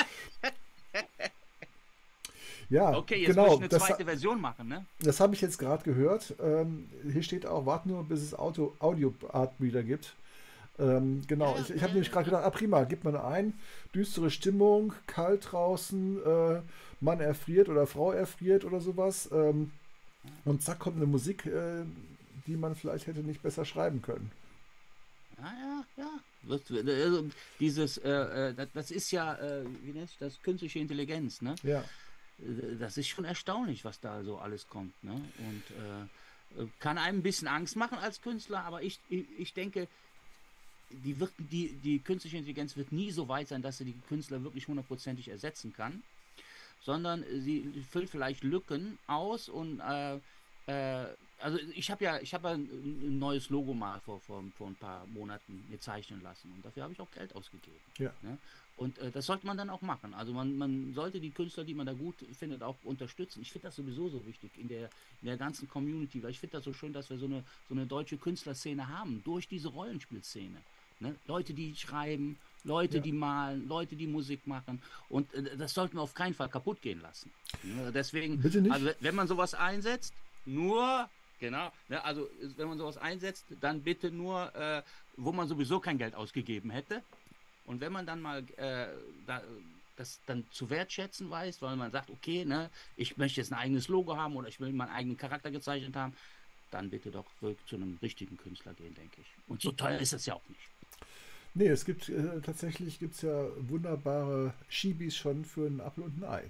Speaker 1: ja
Speaker 4: Okay, jetzt
Speaker 1: genau.
Speaker 4: muss ich eine
Speaker 1: das,
Speaker 4: zweite Version machen, ne?
Speaker 1: das habe ich jetzt gerade gehört. Ähm, hier steht auch, warte nur, bis es Auto, Audio-Art-Reader gibt. Ähm, genau,
Speaker 4: Ja,
Speaker 1: ich, ich
Speaker 4: ja,
Speaker 1: habe nämlich gerade gedacht, ah prima, gibt man ein, düstere Stimmung, kalt draußen, äh, Mann erfriert oder Frau erfriert oder sowas. Ähm, und zack kommt eine Musik, äh, die man vielleicht hätte nicht besser schreiben können.
Speaker 4: Ja, ja, ja. Das, also, dieses, äh, äh, das, das ist ja, äh, wie nennt sich das, künstliche Intelligenz, ne?
Speaker 1: Ja,
Speaker 4: Äh, Das ist schon erstaunlich, was da so alles kommt, ne? Und äh, äh, kann einem ein bisschen Angst machen als Künstler, aber ich, ich, ich denke, die, wird, die, die künstliche Intelligenz wird nie so weit sein, dass sie die Künstler wirklich hundertprozentig ersetzen kann, sondern sie füllt vielleicht Lücken aus und äh, äh, also ich habe ja, ich habe ja ein, ein neues Logo mal vor, vor, vor ein paar Monaten mir zeichnen lassen und dafür habe ich auch Geld ausgegeben.
Speaker 1: Ja.
Speaker 4: Ne? Und äh, das sollte man dann auch machen. Also man, man sollte die Künstler, die man da gut findet, auch unterstützen. Ich finde das sowieso so wichtig in der, in der ganzen Community, weil ich finde das so schön, dass wir so eine, so eine deutsche Künstlerszene haben, durch diese Rollenspielszene. Ne? Leute, die schreiben, Leute,
Speaker 1: Ja.
Speaker 4: die malen, Leute, die Musik machen. Und äh, das sollten wir auf keinen Fall kaputt gehen lassen. Ne? Deswegen,
Speaker 1: Bitte nicht.
Speaker 4: also wenn man sowas einsetzt, nur, genau, ne? Also wenn man sowas einsetzt, dann bitte nur, äh, wo man sowieso kein Geld ausgegeben hätte. Und wenn man dann mal äh, da, das dann zu wertschätzen weiß, weil man sagt, okay, ne, ich möchte jetzt ein eigenes Logo haben oder ich will meinen eigenen Charakter gezeichnet haben, dann bitte doch wirklich zu einem richtigen Künstler gehen, denke ich. Und so teuer ist es ja auch nicht.
Speaker 1: Nee, es gibt äh, tatsächlich gibt's ja wunderbare Chibis schon für ein Apfel und ein Ei.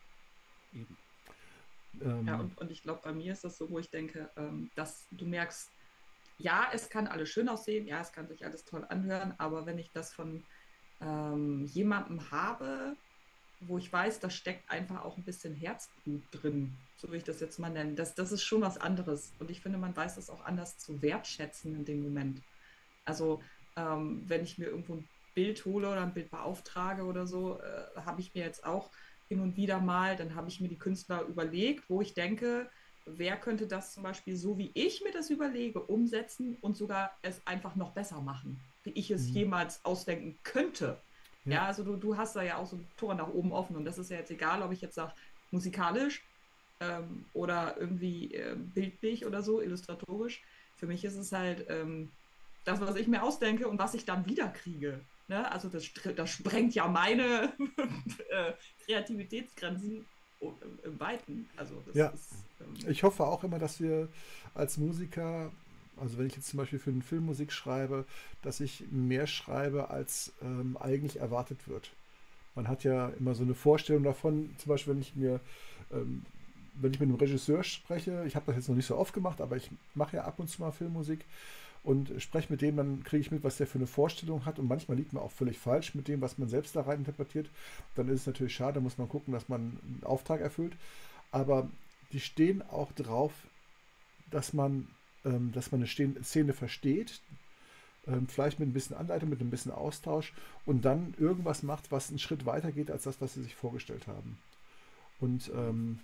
Speaker 4: Eben.
Speaker 1: Ähm,
Speaker 3: Ja, und, und ich glaube, bei mir ist das so, wo ich denke, ähm, dass du merkst, ja, es kann alles schön aussehen, ja, es kann sich alles toll anhören, aber wenn ich das von ähm, jemandem habe, wo ich weiß, da steckt einfach auch ein bisschen Herzblut drin, so will ich das jetzt mal nennen, das, das ist schon was anderes. Und ich finde, man weiß das auch anders zu wertschätzen in dem Moment. Also, ähm, wenn ich mir irgendwo ein Bild hole oder ein Bild beauftrage oder so, äh, habe ich mir jetzt auch hin und wieder mal, dann habe ich mir die Künstler überlegt, wo ich denke, wer könnte das zum Beispiel so, wie ich mir das überlege, umsetzen und sogar es einfach noch besser machen, wie ich es
Speaker 1: Mhm.
Speaker 3: jemals ausdenken könnte.
Speaker 1: Ja.
Speaker 3: Ja, also du, du hast da ja auch so ein Tor nach oben offen und das ist ja jetzt egal, ob ich jetzt sage, musikalisch ähm, oder irgendwie äh, bildlich oder so, illustratorisch. Für mich ist es halt ähm, das, was ich mir ausdenke und was ich dann wieder kriege. Ne? Also das, str- das sprengt ja meine äh, Kreativitätsgrenzen im, im Weiten. Also das
Speaker 1: Ja.
Speaker 3: ist ähm,
Speaker 1: Ich hoffe auch immer, dass wir als Musiker, also wenn ich jetzt zum Beispiel für eine Filmmusik schreibe, dass ich mehr schreibe, als ähm, eigentlich erwartet wird. Man hat ja immer so eine Vorstellung davon, zum Beispiel wenn ich mir, ähm, wenn ich mit einem Regisseur spreche, ich habe das jetzt noch nicht so oft gemacht, aber ich mache ja ab und zu mal Filmmusik und spreche mit dem, dann kriege ich mit, was der für eine Vorstellung hat und manchmal liegt man auch völlig falsch mit dem, was man selbst da rein interpretiert. Dann ist es natürlich schade, da muss man gucken, dass man einen Auftrag erfüllt. Aber die stehen auch drauf, dass man, ähm, dass man eine Stehen- Szene versteht, ähm, vielleicht mit ein bisschen Anleitung, mit ein bisschen Austausch und dann irgendwas macht, was einen Schritt weiter geht als das, was sie sich vorgestellt haben. Und ähm,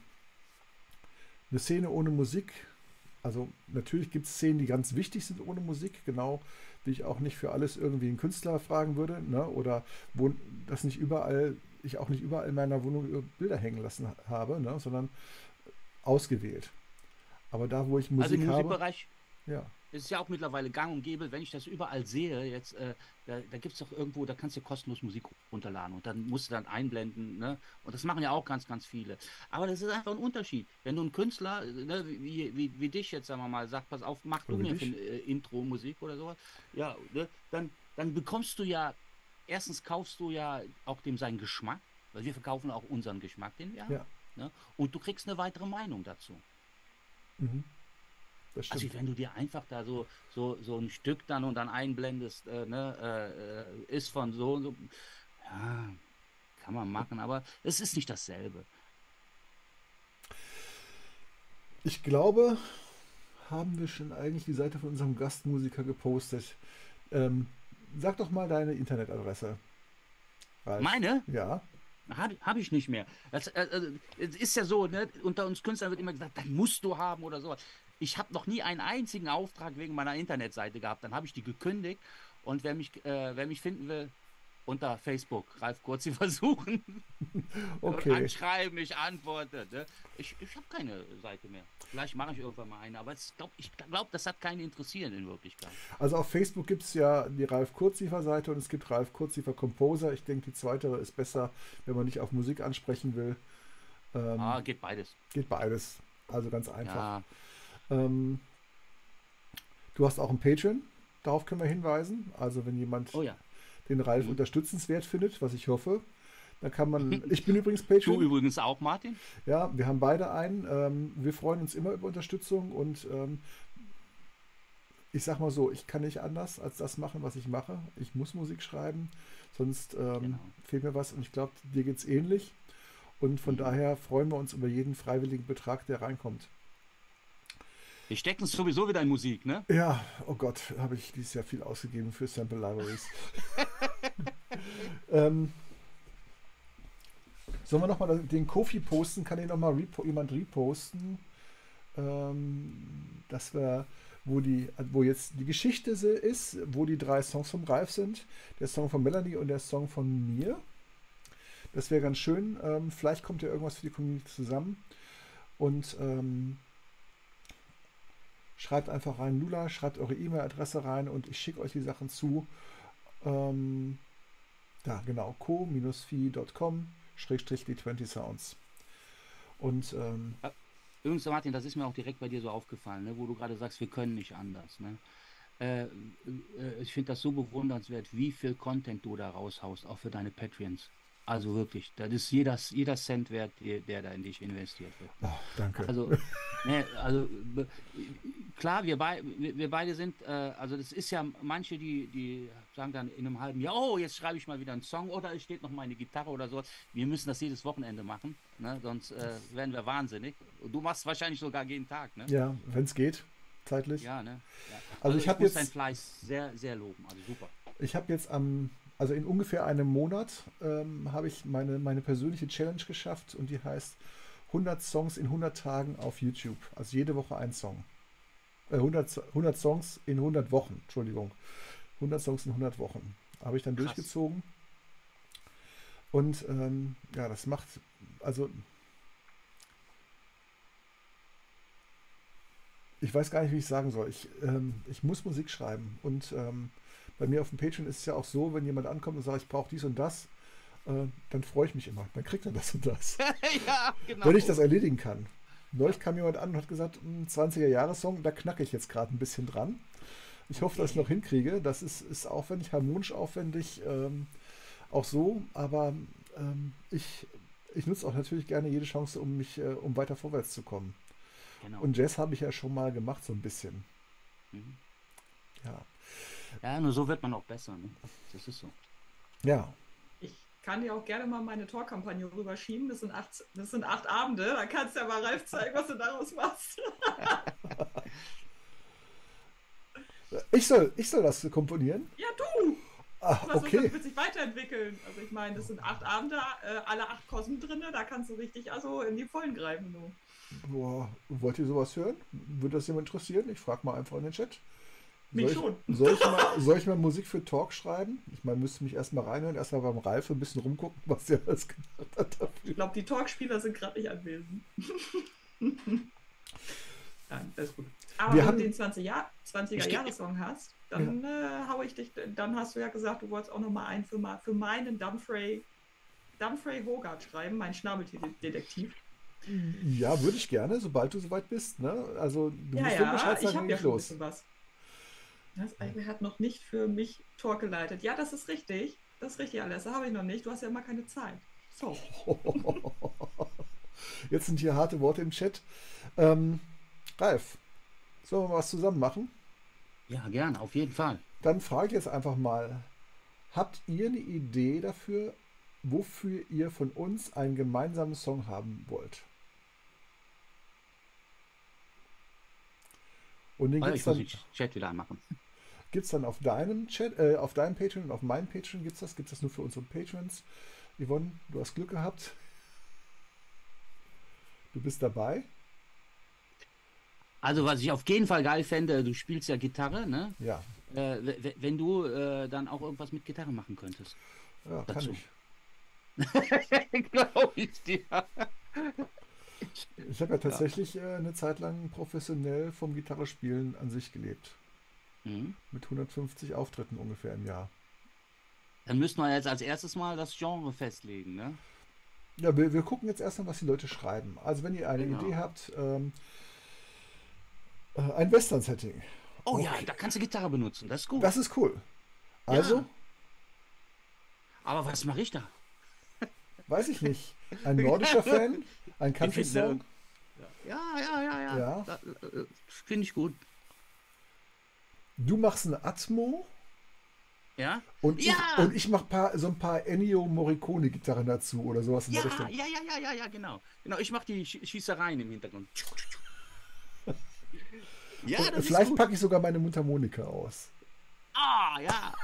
Speaker 1: eine Szene ohne Musik, also natürlich gibt es Szenen, die ganz wichtig sind ohne Musik, genau wie ich auch nicht für alles irgendwie einen Künstler fragen würde, ne? Oder wo das nicht überall, ich auch nicht überall in meiner Wohnung Bilder hängen lassen habe, ne? Sondern ausgewählt. Aber da, wo ich
Speaker 4: Also
Speaker 1: Musik
Speaker 4: im
Speaker 1: habe,
Speaker 4: Musikbereich
Speaker 1: ja,
Speaker 4: ist es ja auch mittlerweile gang und gäbe, wenn ich das überall sehe, jetzt, äh, da, da gibt es doch irgendwo, da kannst du kostenlos Musik runterladen und dann musst du dann einblenden, ne? Und das machen ja auch ganz, ganz viele. Aber das ist einfach ein Unterschied. Wenn du ein Künstler, ne, wie, wie, wie dich jetzt, sagen wir mal, sagt, pass auf, mach du
Speaker 1: Oder wie
Speaker 4: mir für
Speaker 1: dich.
Speaker 4: ein äh, Intro-Musik oder sowas, ja, ne, dann, dann bekommst du ja, erstens kaufst du ja auch dem seinen Geschmack, weil wir verkaufen auch unseren Geschmack, den wir haben,
Speaker 1: ja,
Speaker 4: ne? Und du kriegst eine weitere Meinung dazu.
Speaker 1: mhm, das
Speaker 4: Also
Speaker 1: stimmt.
Speaker 4: wenn du dir einfach da so, so, so ein Stück dann und dann einblendest, äh, ne, äh, äh, ist von so und so, ja, kann man machen, aber es ist nicht dasselbe.
Speaker 1: Ich glaube, haben wir schon eigentlich die Seite von unserem Gastmusiker gepostet. Ähm, sag doch mal deine Internetadresse, Ralf.
Speaker 4: Meine
Speaker 1: Ja,
Speaker 4: habe hab ich nicht mehr. Das, äh, äh, es ist ja so, ne, unter uns Künstlern wird immer gesagt, das musst du haben oder sowas. Ich habe noch nie einen einzigen Auftrag wegen meiner Internetseite gehabt. Dann habe ich die gekündigt und wer mich, äh, wer mich finden will, unter Facebook, Ralf Kurzi versuchen und
Speaker 1: okay.
Speaker 4: anschreiben, ich antworte. Ne? Ich, ich habe keine Seite mehr. Vielleicht mache ich irgendwann mal eine, aber es glaub, ich glaube, das hat keinen interessieren in Wirklichkeit.
Speaker 1: Also auf Facebook gibt es ja die Ralf Kurziefer-Seite und es gibt Ralf Kurziefer Composer. Ich denke, die zweite ist besser, wenn man nicht auf Musik ansprechen will. Ähm,
Speaker 4: Ah, geht beides.
Speaker 1: Geht beides. Also ganz einfach.
Speaker 4: Ja,
Speaker 1: Ähm, du hast auch ein Patreon, darauf können wir hinweisen. Also wenn jemand
Speaker 4: oh ja.
Speaker 1: den Ralf
Speaker 4: Mhm.
Speaker 1: unterstützenswert findet, was ich hoffe, dann kann man. Ich bin übrigens
Speaker 4: Du
Speaker 1: Patreon.
Speaker 4: übrigens auch, Martin?
Speaker 1: Ja, wir haben beide einen. Ähm, wir freuen uns immer über Unterstützung und ähm, ich sag mal so, ich kann nicht anders als das machen, was ich mache. Ich muss Musik schreiben, sonst ähm,
Speaker 4: Genau.
Speaker 1: fehlt mir was und ich glaube, dir geht es ähnlich. Und von daher freuen wir uns über jeden freiwilligen Betrag, der reinkommt.
Speaker 4: Wir stecken es sowieso wieder in Musik, ne?
Speaker 1: Ja, oh Gott, habe ich dieses Jahr viel ausgegeben für Sample Libraries. ähm, sollen wir nochmal den Kofi posten? Kann den nochmal repo jemand reposten? Ähm, dass wir, wo die, wo jetzt die Geschichte ist, wo die drei Songs vom Ralf sind, der Song von Melanie und der Song von mir. Das wäre ganz schön. Ähm, vielleicht kommt ja irgendwas für die Community zusammen. Und ähm, schreibt einfach rein, Lula, schreibt eure E-Mail-Adresse rein und ich schicke euch die Sachen zu. Ähm, da, genau, co fi punkt com schrägstrich die zwanzig Sounds. Und ähm,
Speaker 4: Übrigens, Martin, das ist mir auch direkt bei dir so aufgefallen, ne, wo du gerade sagst, wir können nicht anders. Ne? Äh, äh, ich finde das so bewundernswert, wie viel Content du da raushaust, auch für deine Patreons. Also wirklich, das ist jeder, jeder Cent wert, der, der da in dich investiert wird.
Speaker 1: oh, danke.
Speaker 4: Also, ne, also be- klar, wir, bei, wir, wir beide sind, äh, also das ist ja manche, die, die sagen dann in einem halben Jahr, oh, jetzt schreibe ich mal wieder einen Song oder es steht noch meine Gitarre oder so. Wir müssen das jedes Wochenende machen, ne? Sonst äh, werden wir wahnsinnig. Und du machst wahrscheinlich sogar jeden Tag, ne?
Speaker 1: Ja, wenn es geht, zeitlich.
Speaker 4: Ja, ne? Ja.
Speaker 1: Also ich
Speaker 4: ich
Speaker 1: habe
Speaker 4: muss
Speaker 1: jetzt-
Speaker 4: deinen Fleiß sehr, sehr loben, also super.
Speaker 1: Ich habe jetzt am, also in ungefähr einem Monat, ähm, habe ich meine, meine persönliche Challenge geschafft und die heißt hundert Songs in hundert Tagen auf YouTube. Also jede Woche ein Song. Äh, hundert, So- hundert Songs in hundert Wochen, Entschuldigung. hundert Songs in hundert Wochen. Habe ich dann
Speaker 4: Krass.
Speaker 1: durchgezogen. Und ähm, ja, das macht, also ich weiß gar nicht, wie ich sagen soll. Ich, ähm, ich muss Musik schreiben und ähm, bei mir auf dem Patreon ist es ja auch so, wenn jemand ankommt und sagt, ich brauche dies und das, äh, dann freue ich mich immer. Dann kriegt er das und das.
Speaker 4: Ja, genau.
Speaker 1: Wenn ich das erledigen kann. Neulich kam jemand an und hat gesagt, "Hm, zwanziger-Jahres-Song, da knacke ich jetzt gerade ein bisschen dran. Ich hoffe, dass ich noch hinkriege. Das ist, ist aufwendig, harmonisch aufwendig, ähm, auch so, aber ähm, ich, ich nutze auch natürlich gerne jede Chance, um mich, äh, um weiter vorwärts zu kommen.
Speaker 4: Genau.
Speaker 1: Und Jazz habe ich ja schon mal gemacht, so ein bisschen.
Speaker 4: Mhm.
Speaker 1: Ja.
Speaker 4: Ja, nur so wird man auch besser, ne? Das ist so.
Speaker 1: Ja.
Speaker 3: Ich kann dir auch gerne mal meine Tor-Kampagne rüberschieben. Das sind, acht, das sind acht Abende. Da kannst du ja mal Ralf zeigen, was du daraus machst.
Speaker 1: Ich soll, ich soll das komponieren?
Speaker 3: Ja, du!
Speaker 1: Ah,
Speaker 3: Was
Speaker 1: okay.
Speaker 3: wird sich weiterentwickeln? Also ich meine, das sind acht Abende, äh, alle acht Kosten drin. Da kannst du richtig also in die Vollen greifen. Du.
Speaker 1: Boah, wollt ihr sowas hören? Würde das jemand interessieren? Ich frage mal einfach in den Chat.
Speaker 3: Mich
Speaker 1: soll
Speaker 3: schon.
Speaker 1: Ich, soll, ich mal, soll ich mal Musik für Talk schreiben? Ich meine, müsste mich erstmal reinhören, erstmal beim Ralf ein bisschen rumgucken, was der alles gemacht hat
Speaker 3: Ich
Speaker 1: dafür.
Speaker 3: glaube, die Talkspieler sind gerade nicht anwesend. Nein, das ist gut. Aber
Speaker 1: Wir
Speaker 3: wenn
Speaker 1: haben-
Speaker 3: du den zwanziger-Jahres-Song hast, dann äh, hau ich dich, dann hast du ja gesagt, du wolltest auch noch mal einen für, ma- für meinen Dumfrey, Dumfrey Hogarth schreiben, mein Schnabeldetektiv.
Speaker 1: Ja, würde ich gerne, sobald du soweit bist. Ne? Also, du
Speaker 3: Ja,
Speaker 1: musst nur
Speaker 3: ja,
Speaker 1: Bescheid
Speaker 3: ich
Speaker 1: sagen,
Speaker 3: habe
Speaker 1: wenn
Speaker 3: ja
Speaker 1: ich
Speaker 3: schon ein
Speaker 1: los.
Speaker 3: bisschen was. Das Albert hat noch nicht für mich Tor geleitet. Ja, das ist richtig. Das ist richtig, Alessa. Habe ich noch nicht. Du hast ja immer keine Zeit. So.
Speaker 1: Jetzt sind hier harte Worte im Chat. Ähm, Ralf, sollen wir mal was zusammen machen?
Speaker 4: Ja, gerne, auf jeden Fall.
Speaker 1: Dann frage ich jetzt einfach mal, habt ihr eine Idee dafür, wofür ihr von uns einen gemeinsamen Song haben wollt? Und den
Speaker 4: Oh,
Speaker 1: gibt es
Speaker 4: ich muss
Speaker 1: dann,
Speaker 4: den Chat wieder anmachen.
Speaker 1: gibt's dann auf deinem Chat, äh, auf deinem Patreon und auf meinem Patreon gibt es das? Gibt es das nur für unsere Patrons? Yvonne, du hast Glück gehabt. Du bist dabei.
Speaker 4: Also, was ich auf jeden Fall geil fände, du spielst ja Gitarre, ne?
Speaker 1: Ja,
Speaker 4: Äh, w- w- wenn du äh, dann auch irgendwas mit Gitarre machen könntest.
Speaker 1: ja kann
Speaker 4: Dazu.
Speaker 1: ich.
Speaker 4: Glaube ich dir.
Speaker 1: Ich habe ja tatsächlich äh, eine Zeit lang professionell vom Gitarrespielen an sich gelebt.
Speaker 4: Mhm.
Speaker 1: Mit hundertfünfzig Auftritten ungefähr im Jahr.
Speaker 4: Dann müssten wir jetzt als erstes mal das Genre festlegen, ne?
Speaker 1: Ja, wir, wir gucken jetzt erstmal, was die Leute schreiben. Also wenn ihr eine
Speaker 4: Genau.
Speaker 1: Idee habt, ähm, äh, ein Western-Setting.
Speaker 4: Oh ja,
Speaker 1: Okay.
Speaker 4: da kannst du Gitarre benutzen, das ist gut.
Speaker 1: Das ist cool. Also,
Speaker 4: Ja. Aber was mache ich da?
Speaker 1: weiß ich nicht. Ein nordischer Fan, ein Country-Song.
Speaker 4: Ja, ja, ja, ja.
Speaker 1: Ja.
Speaker 4: Da, äh, Finde ich gut.
Speaker 1: Du machst eine Atmo.
Speaker 4: Ja?
Speaker 1: Und
Speaker 4: Ja!
Speaker 1: ich, und ich mache paar, so ein paar Ennio Morricone-Gitarren dazu oder sowas in
Speaker 4: Ja,
Speaker 1: der Richtung.
Speaker 4: ja, ja, ja, ja, ja, genau. Genau, ich mache die Sch Schießereien im Hintergrund. Ja,
Speaker 1: Und
Speaker 4: das ist
Speaker 1: vielleicht
Speaker 4: gut.
Speaker 1: packe ich sogar meine Mundharmonika aus.
Speaker 4: Ah, ja.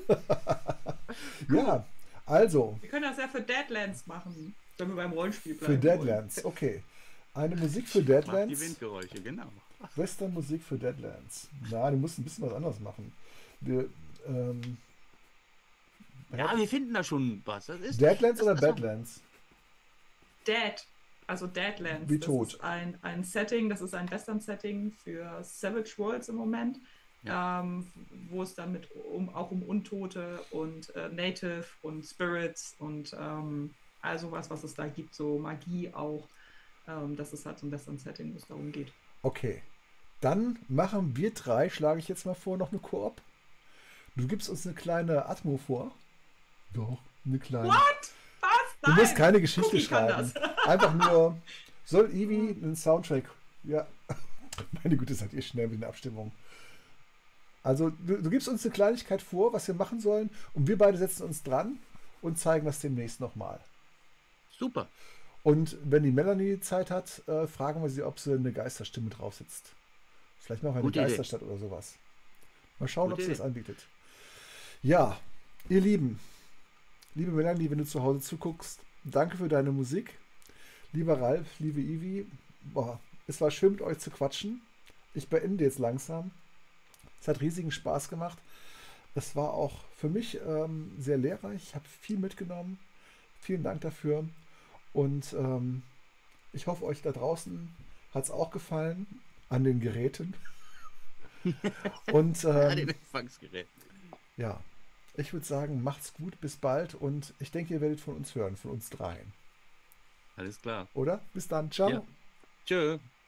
Speaker 1: Ja, also,
Speaker 3: Wir können das ja für Deadlands machen, wenn wir beim Rollenspiel
Speaker 1: für
Speaker 3: bleiben.
Speaker 1: Deadlands, okay. Eine Musik für
Speaker 4: Macht die
Speaker 1: Deadlands.
Speaker 4: Windgeräusche, genau.
Speaker 1: Western-Musik für Deadlands. Na, du musst ein bisschen was anderes machen. Wir, ähm,
Speaker 4: Ja, wir finden da schon was. Das ist,
Speaker 1: Deadlands
Speaker 4: das,
Speaker 1: oder
Speaker 4: das war-
Speaker 1: Badlands?
Speaker 3: Dead, also Deadlands.
Speaker 1: Wie
Speaker 3: das
Speaker 1: tot.
Speaker 3: ist ein, ein Setting, das ist ein Western-Setting für Savage Worlds im Moment, ähm, wo es dann mit um, auch um Untote und äh, Native und Spirits und ähm, all sowas, was es da gibt, so Magie auch. Ähm, das ist halt so ein Western-Setting, wo es darum geht.
Speaker 1: Okay. Dann machen wir drei, schlage ich jetzt mal vor, noch eine Koop. Du gibst uns eine kleine Atmo vor. Doch, eine kleine.
Speaker 3: What? Was?
Speaker 1: Du
Speaker 3: Nein!
Speaker 1: musst keine Geschichte
Speaker 3: Cookie kann
Speaker 1: schreiben.
Speaker 3: das.
Speaker 1: Einfach nur, soll Ivi einen Soundtrack? Ja. Meine Güte, seid ihr schnell mit der Abstimmung. Also, du, du gibst uns eine Kleinigkeit vor, was wir machen sollen, und wir beide setzen uns dran und zeigen das demnächst nochmal.
Speaker 4: Super.
Speaker 1: Und wenn die Melanie Zeit hat, äh, fragen wir sie, ob sie eine Geisterstimme draufsetzt. Vielleicht machen wir eine
Speaker 4: Gute Idee.
Speaker 1: Geisterstadt oder sowas. Mal schauen,
Speaker 4: Gute
Speaker 1: ob sie das
Speaker 4: Idee.
Speaker 1: anbietet. Ja, ihr Lieben, liebe Melanie, wenn du zu Hause zuguckst, danke für deine Musik. Lieber Ralf, liebe Ivi, boah, es war schön mit euch zu quatschen. Ich beende jetzt langsam. Es hat riesigen Spaß gemacht. Es war auch für mich ähm, sehr lehrreich. Ich habe viel mitgenommen. Vielen Dank dafür. Und ähm, ich hoffe, euch da draußen hat es auch gefallen an den Geräten. Und
Speaker 4: Ja, den
Speaker 1: ähm,
Speaker 4: Empfangsgerät.
Speaker 1: ja, ich würde sagen, macht's gut, bis bald. Und ich denke, ihr werdet von uns hören, von uns dreien.
Speaker 4: Alles klar.
Speaker 1: Oder? Bis dann. Ciao.
Speaker 4: Ja. Tschö.